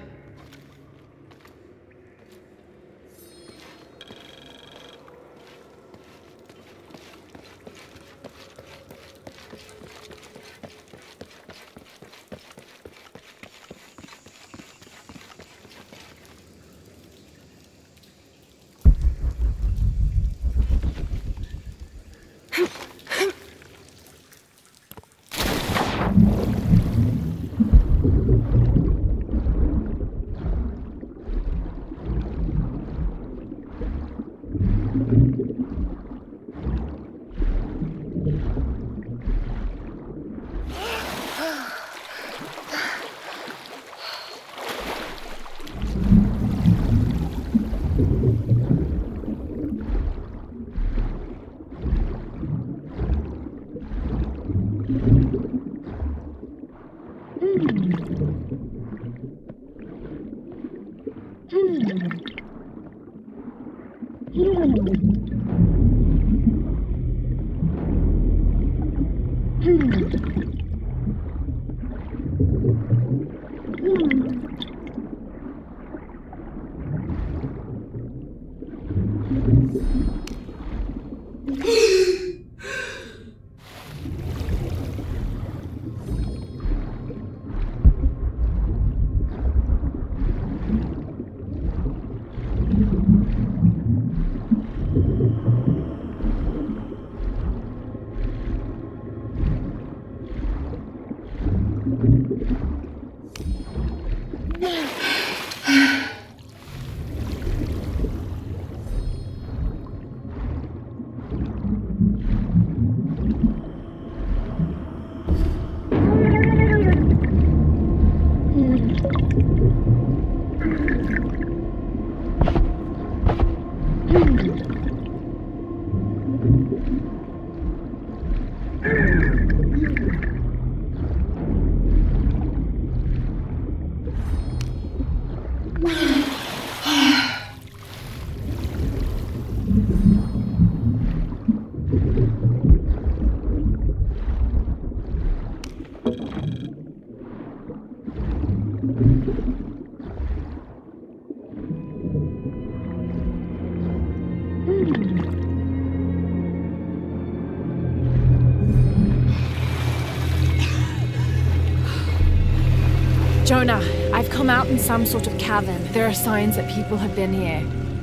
Jonah, I've come out in some sort of cavern. There are signs that people have been here.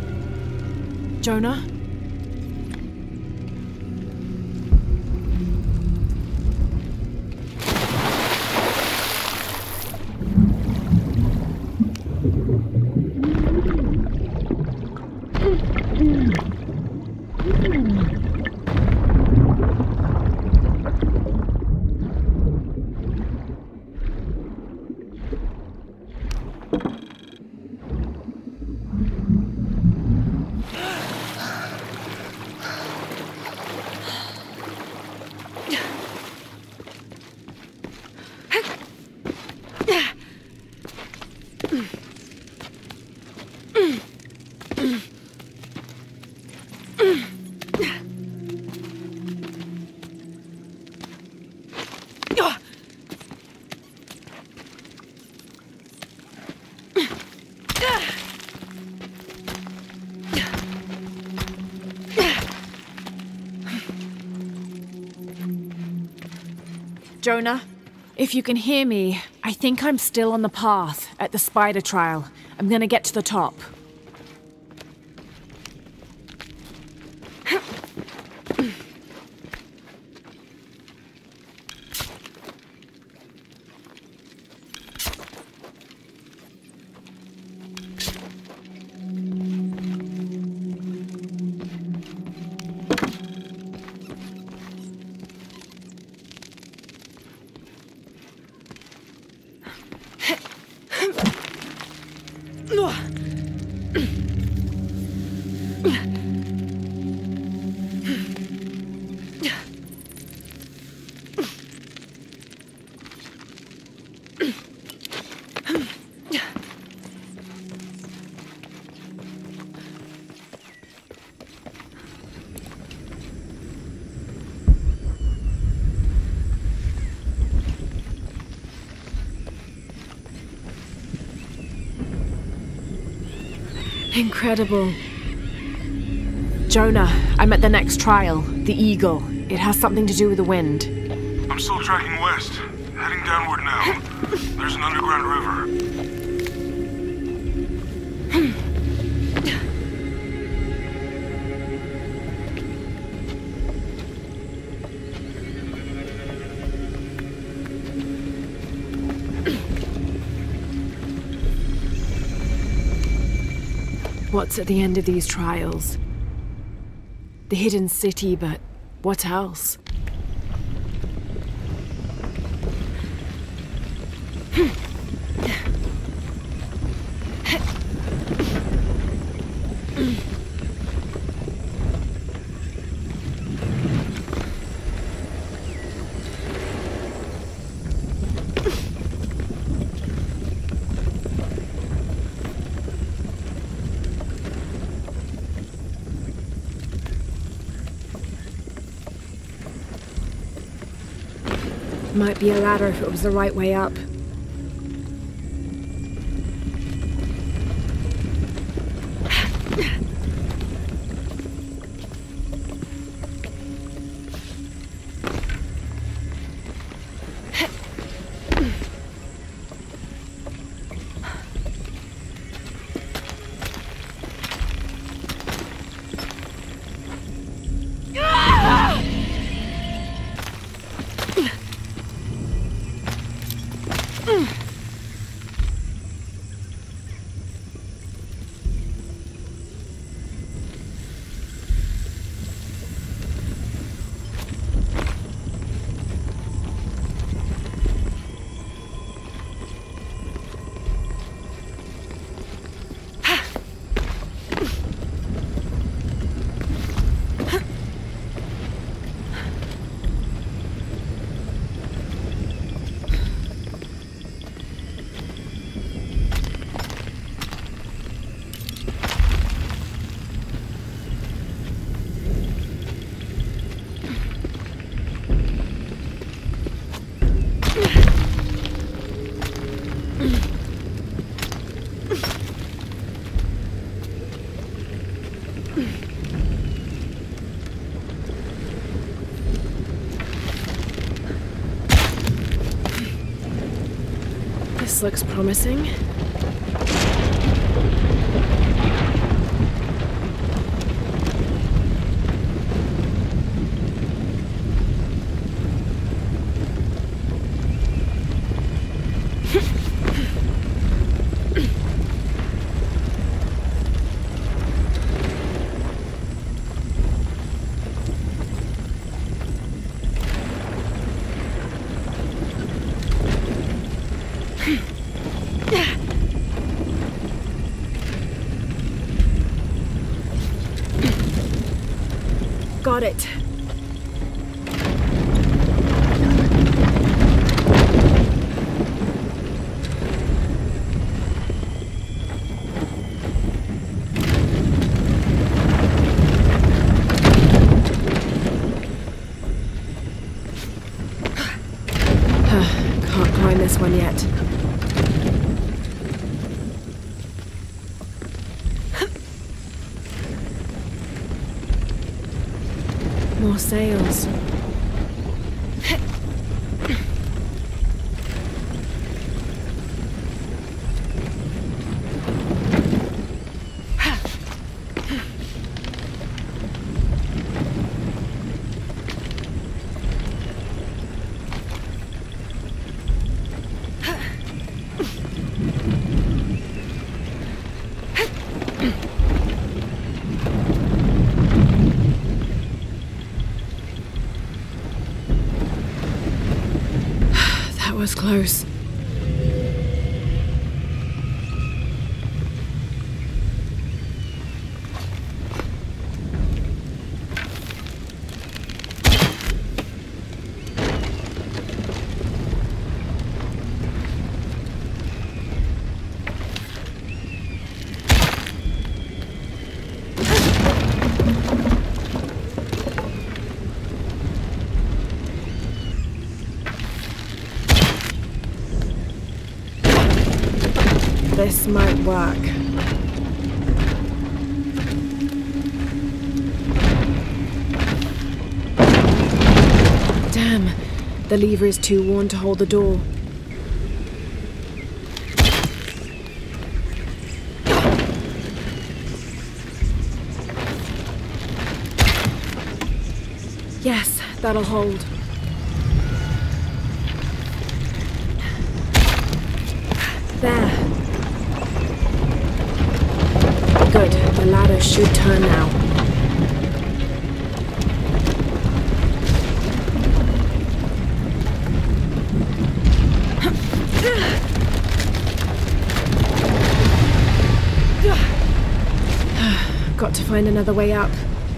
Jonah? Jonah, if you can hear me, I think I'm still on the path at the spider trial. I'm gonna get to the top. Incredible. Jonah, I'm at the next trial, the Eagle. It has something to do with the wind. I'm still tracking west, heading downward now. There's an underground river. What's at the end of these trials? The hidden city, but what else? Might be a ladder if it was the right way up. This looks promising. Got it. Can't climb this one yet. More sails. was close. This might work. Damn, the lever is too worn to hold the door. Yes, that'll hold. There. Good, the ladder should turn now. Got to find another way up.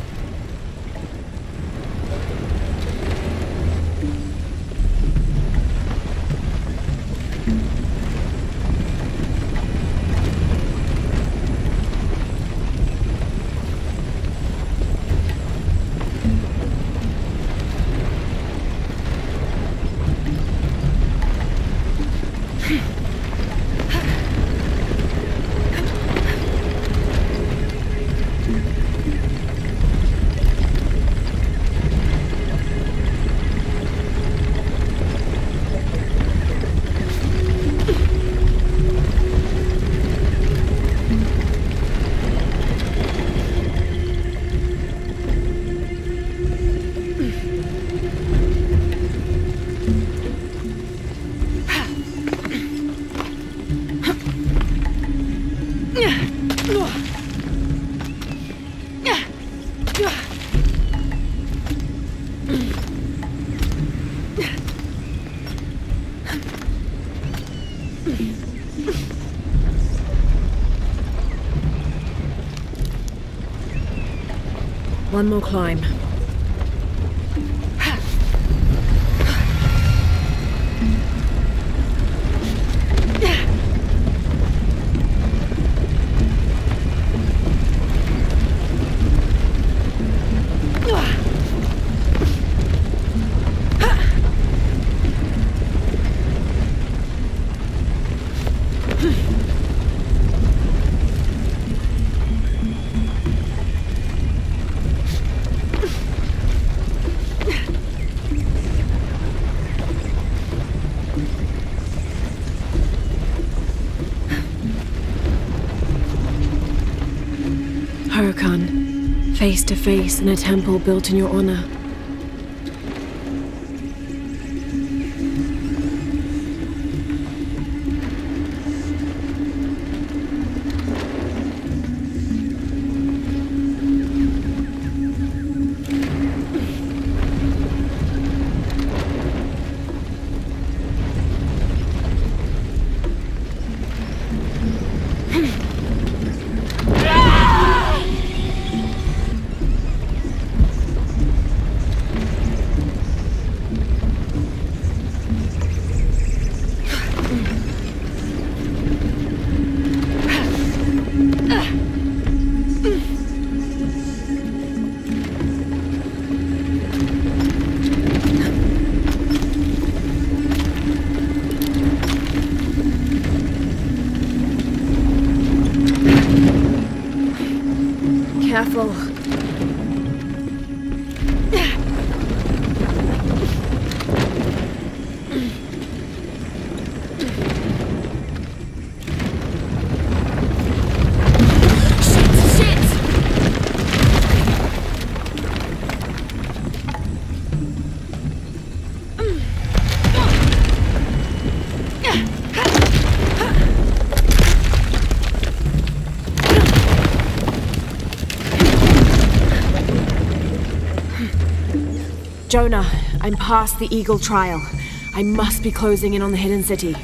One more climb. Hurakan, face to face in a temple built in your honor. Careful. Jonah, I'm past the Eagle Trial. I must be closing in on the hidden city.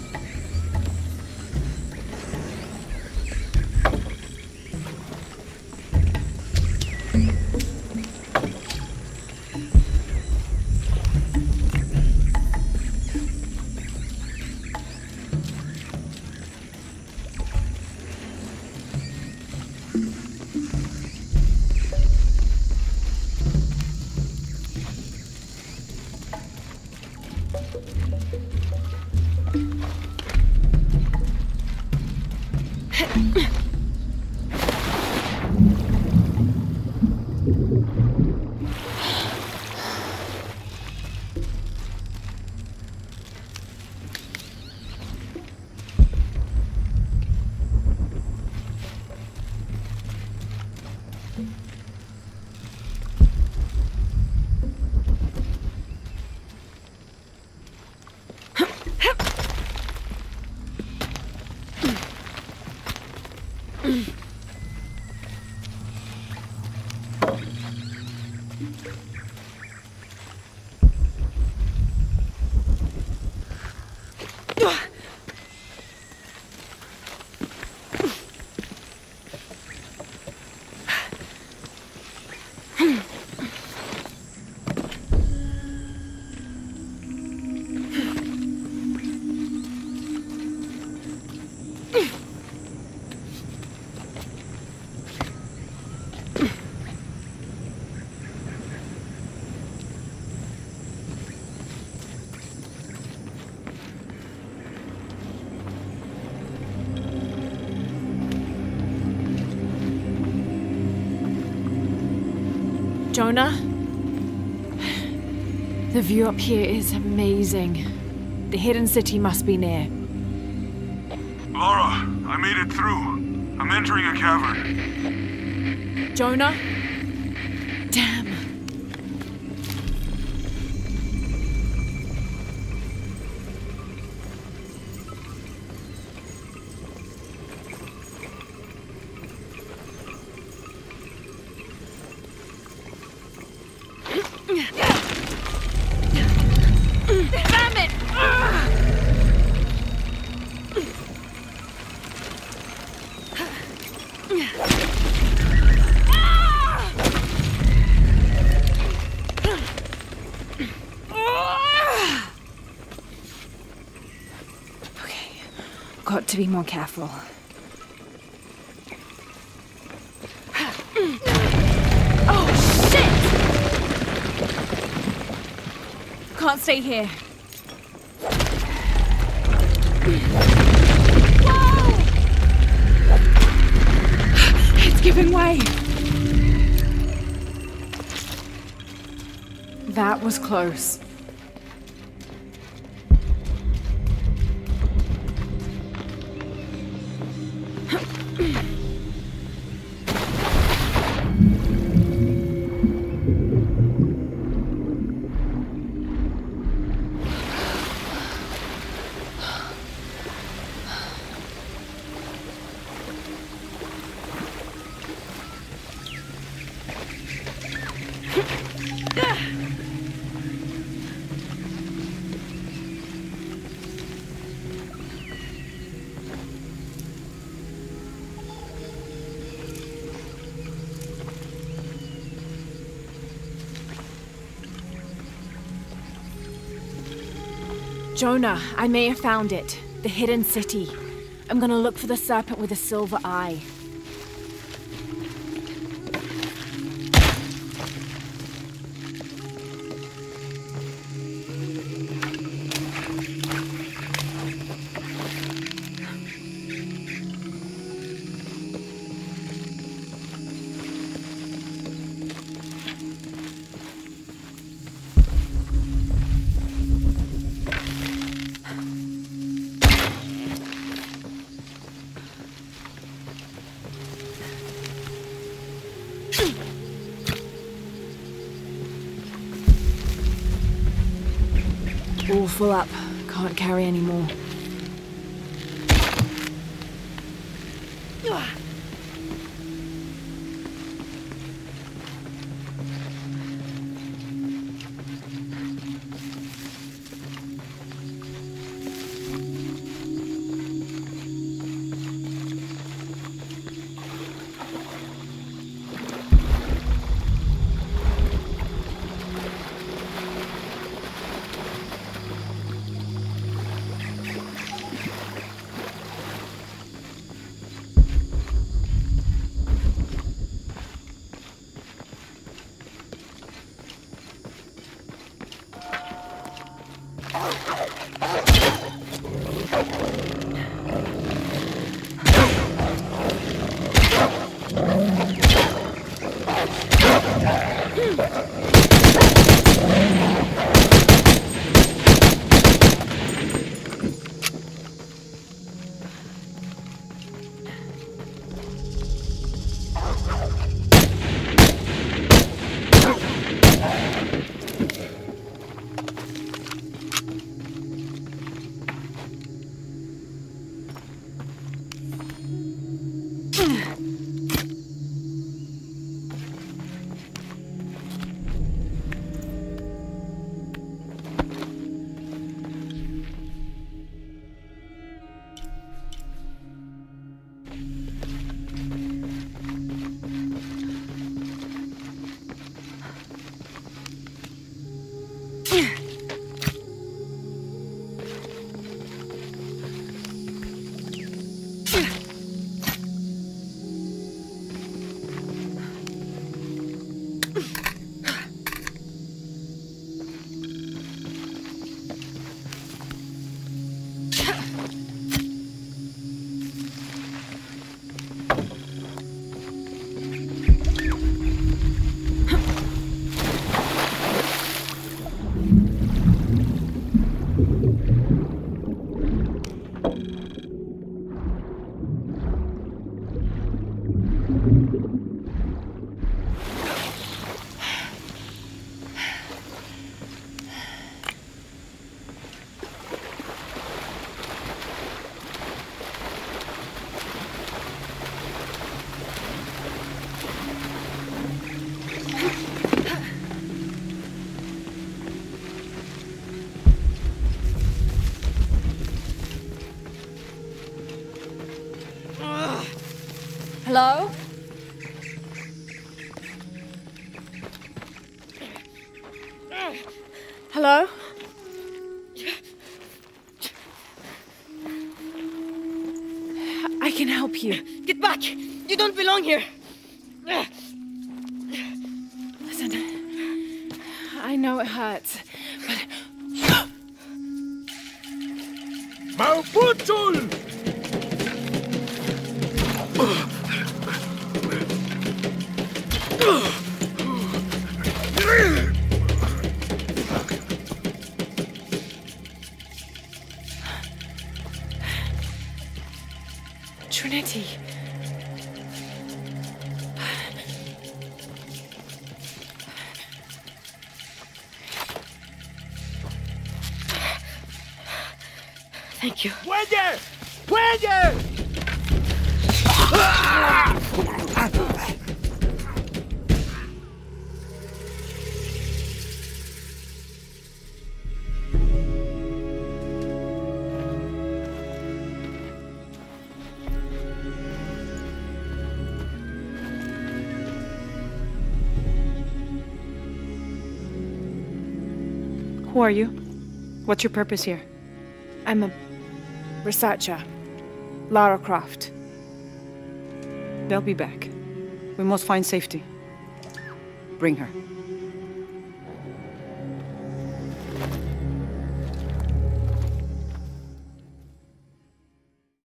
Jonah? The view up here is amazing. The hidden city must be near. Lara, I made it through. I'm entering a cavern. Jonah? Damn. Damn it! Okay, got to be more careful. Oh, shit! Can't stay here. Whoa! It's giving way. That was close. Jonah, I may have found it. The hidden city. I'm gonna look for the serpent with a silver eye. All full up. Can't carry any more. Hello? Hello? I can help you. Get back! You don't belong here! Listen, I know it hurts, but... Mauputul! Trinity. Thank you. ¡Puede! ¡Puede! Who are you? What's your purpose here? I'm a researcher. Lara Croft. They'll be back. We must find safety. Bring her.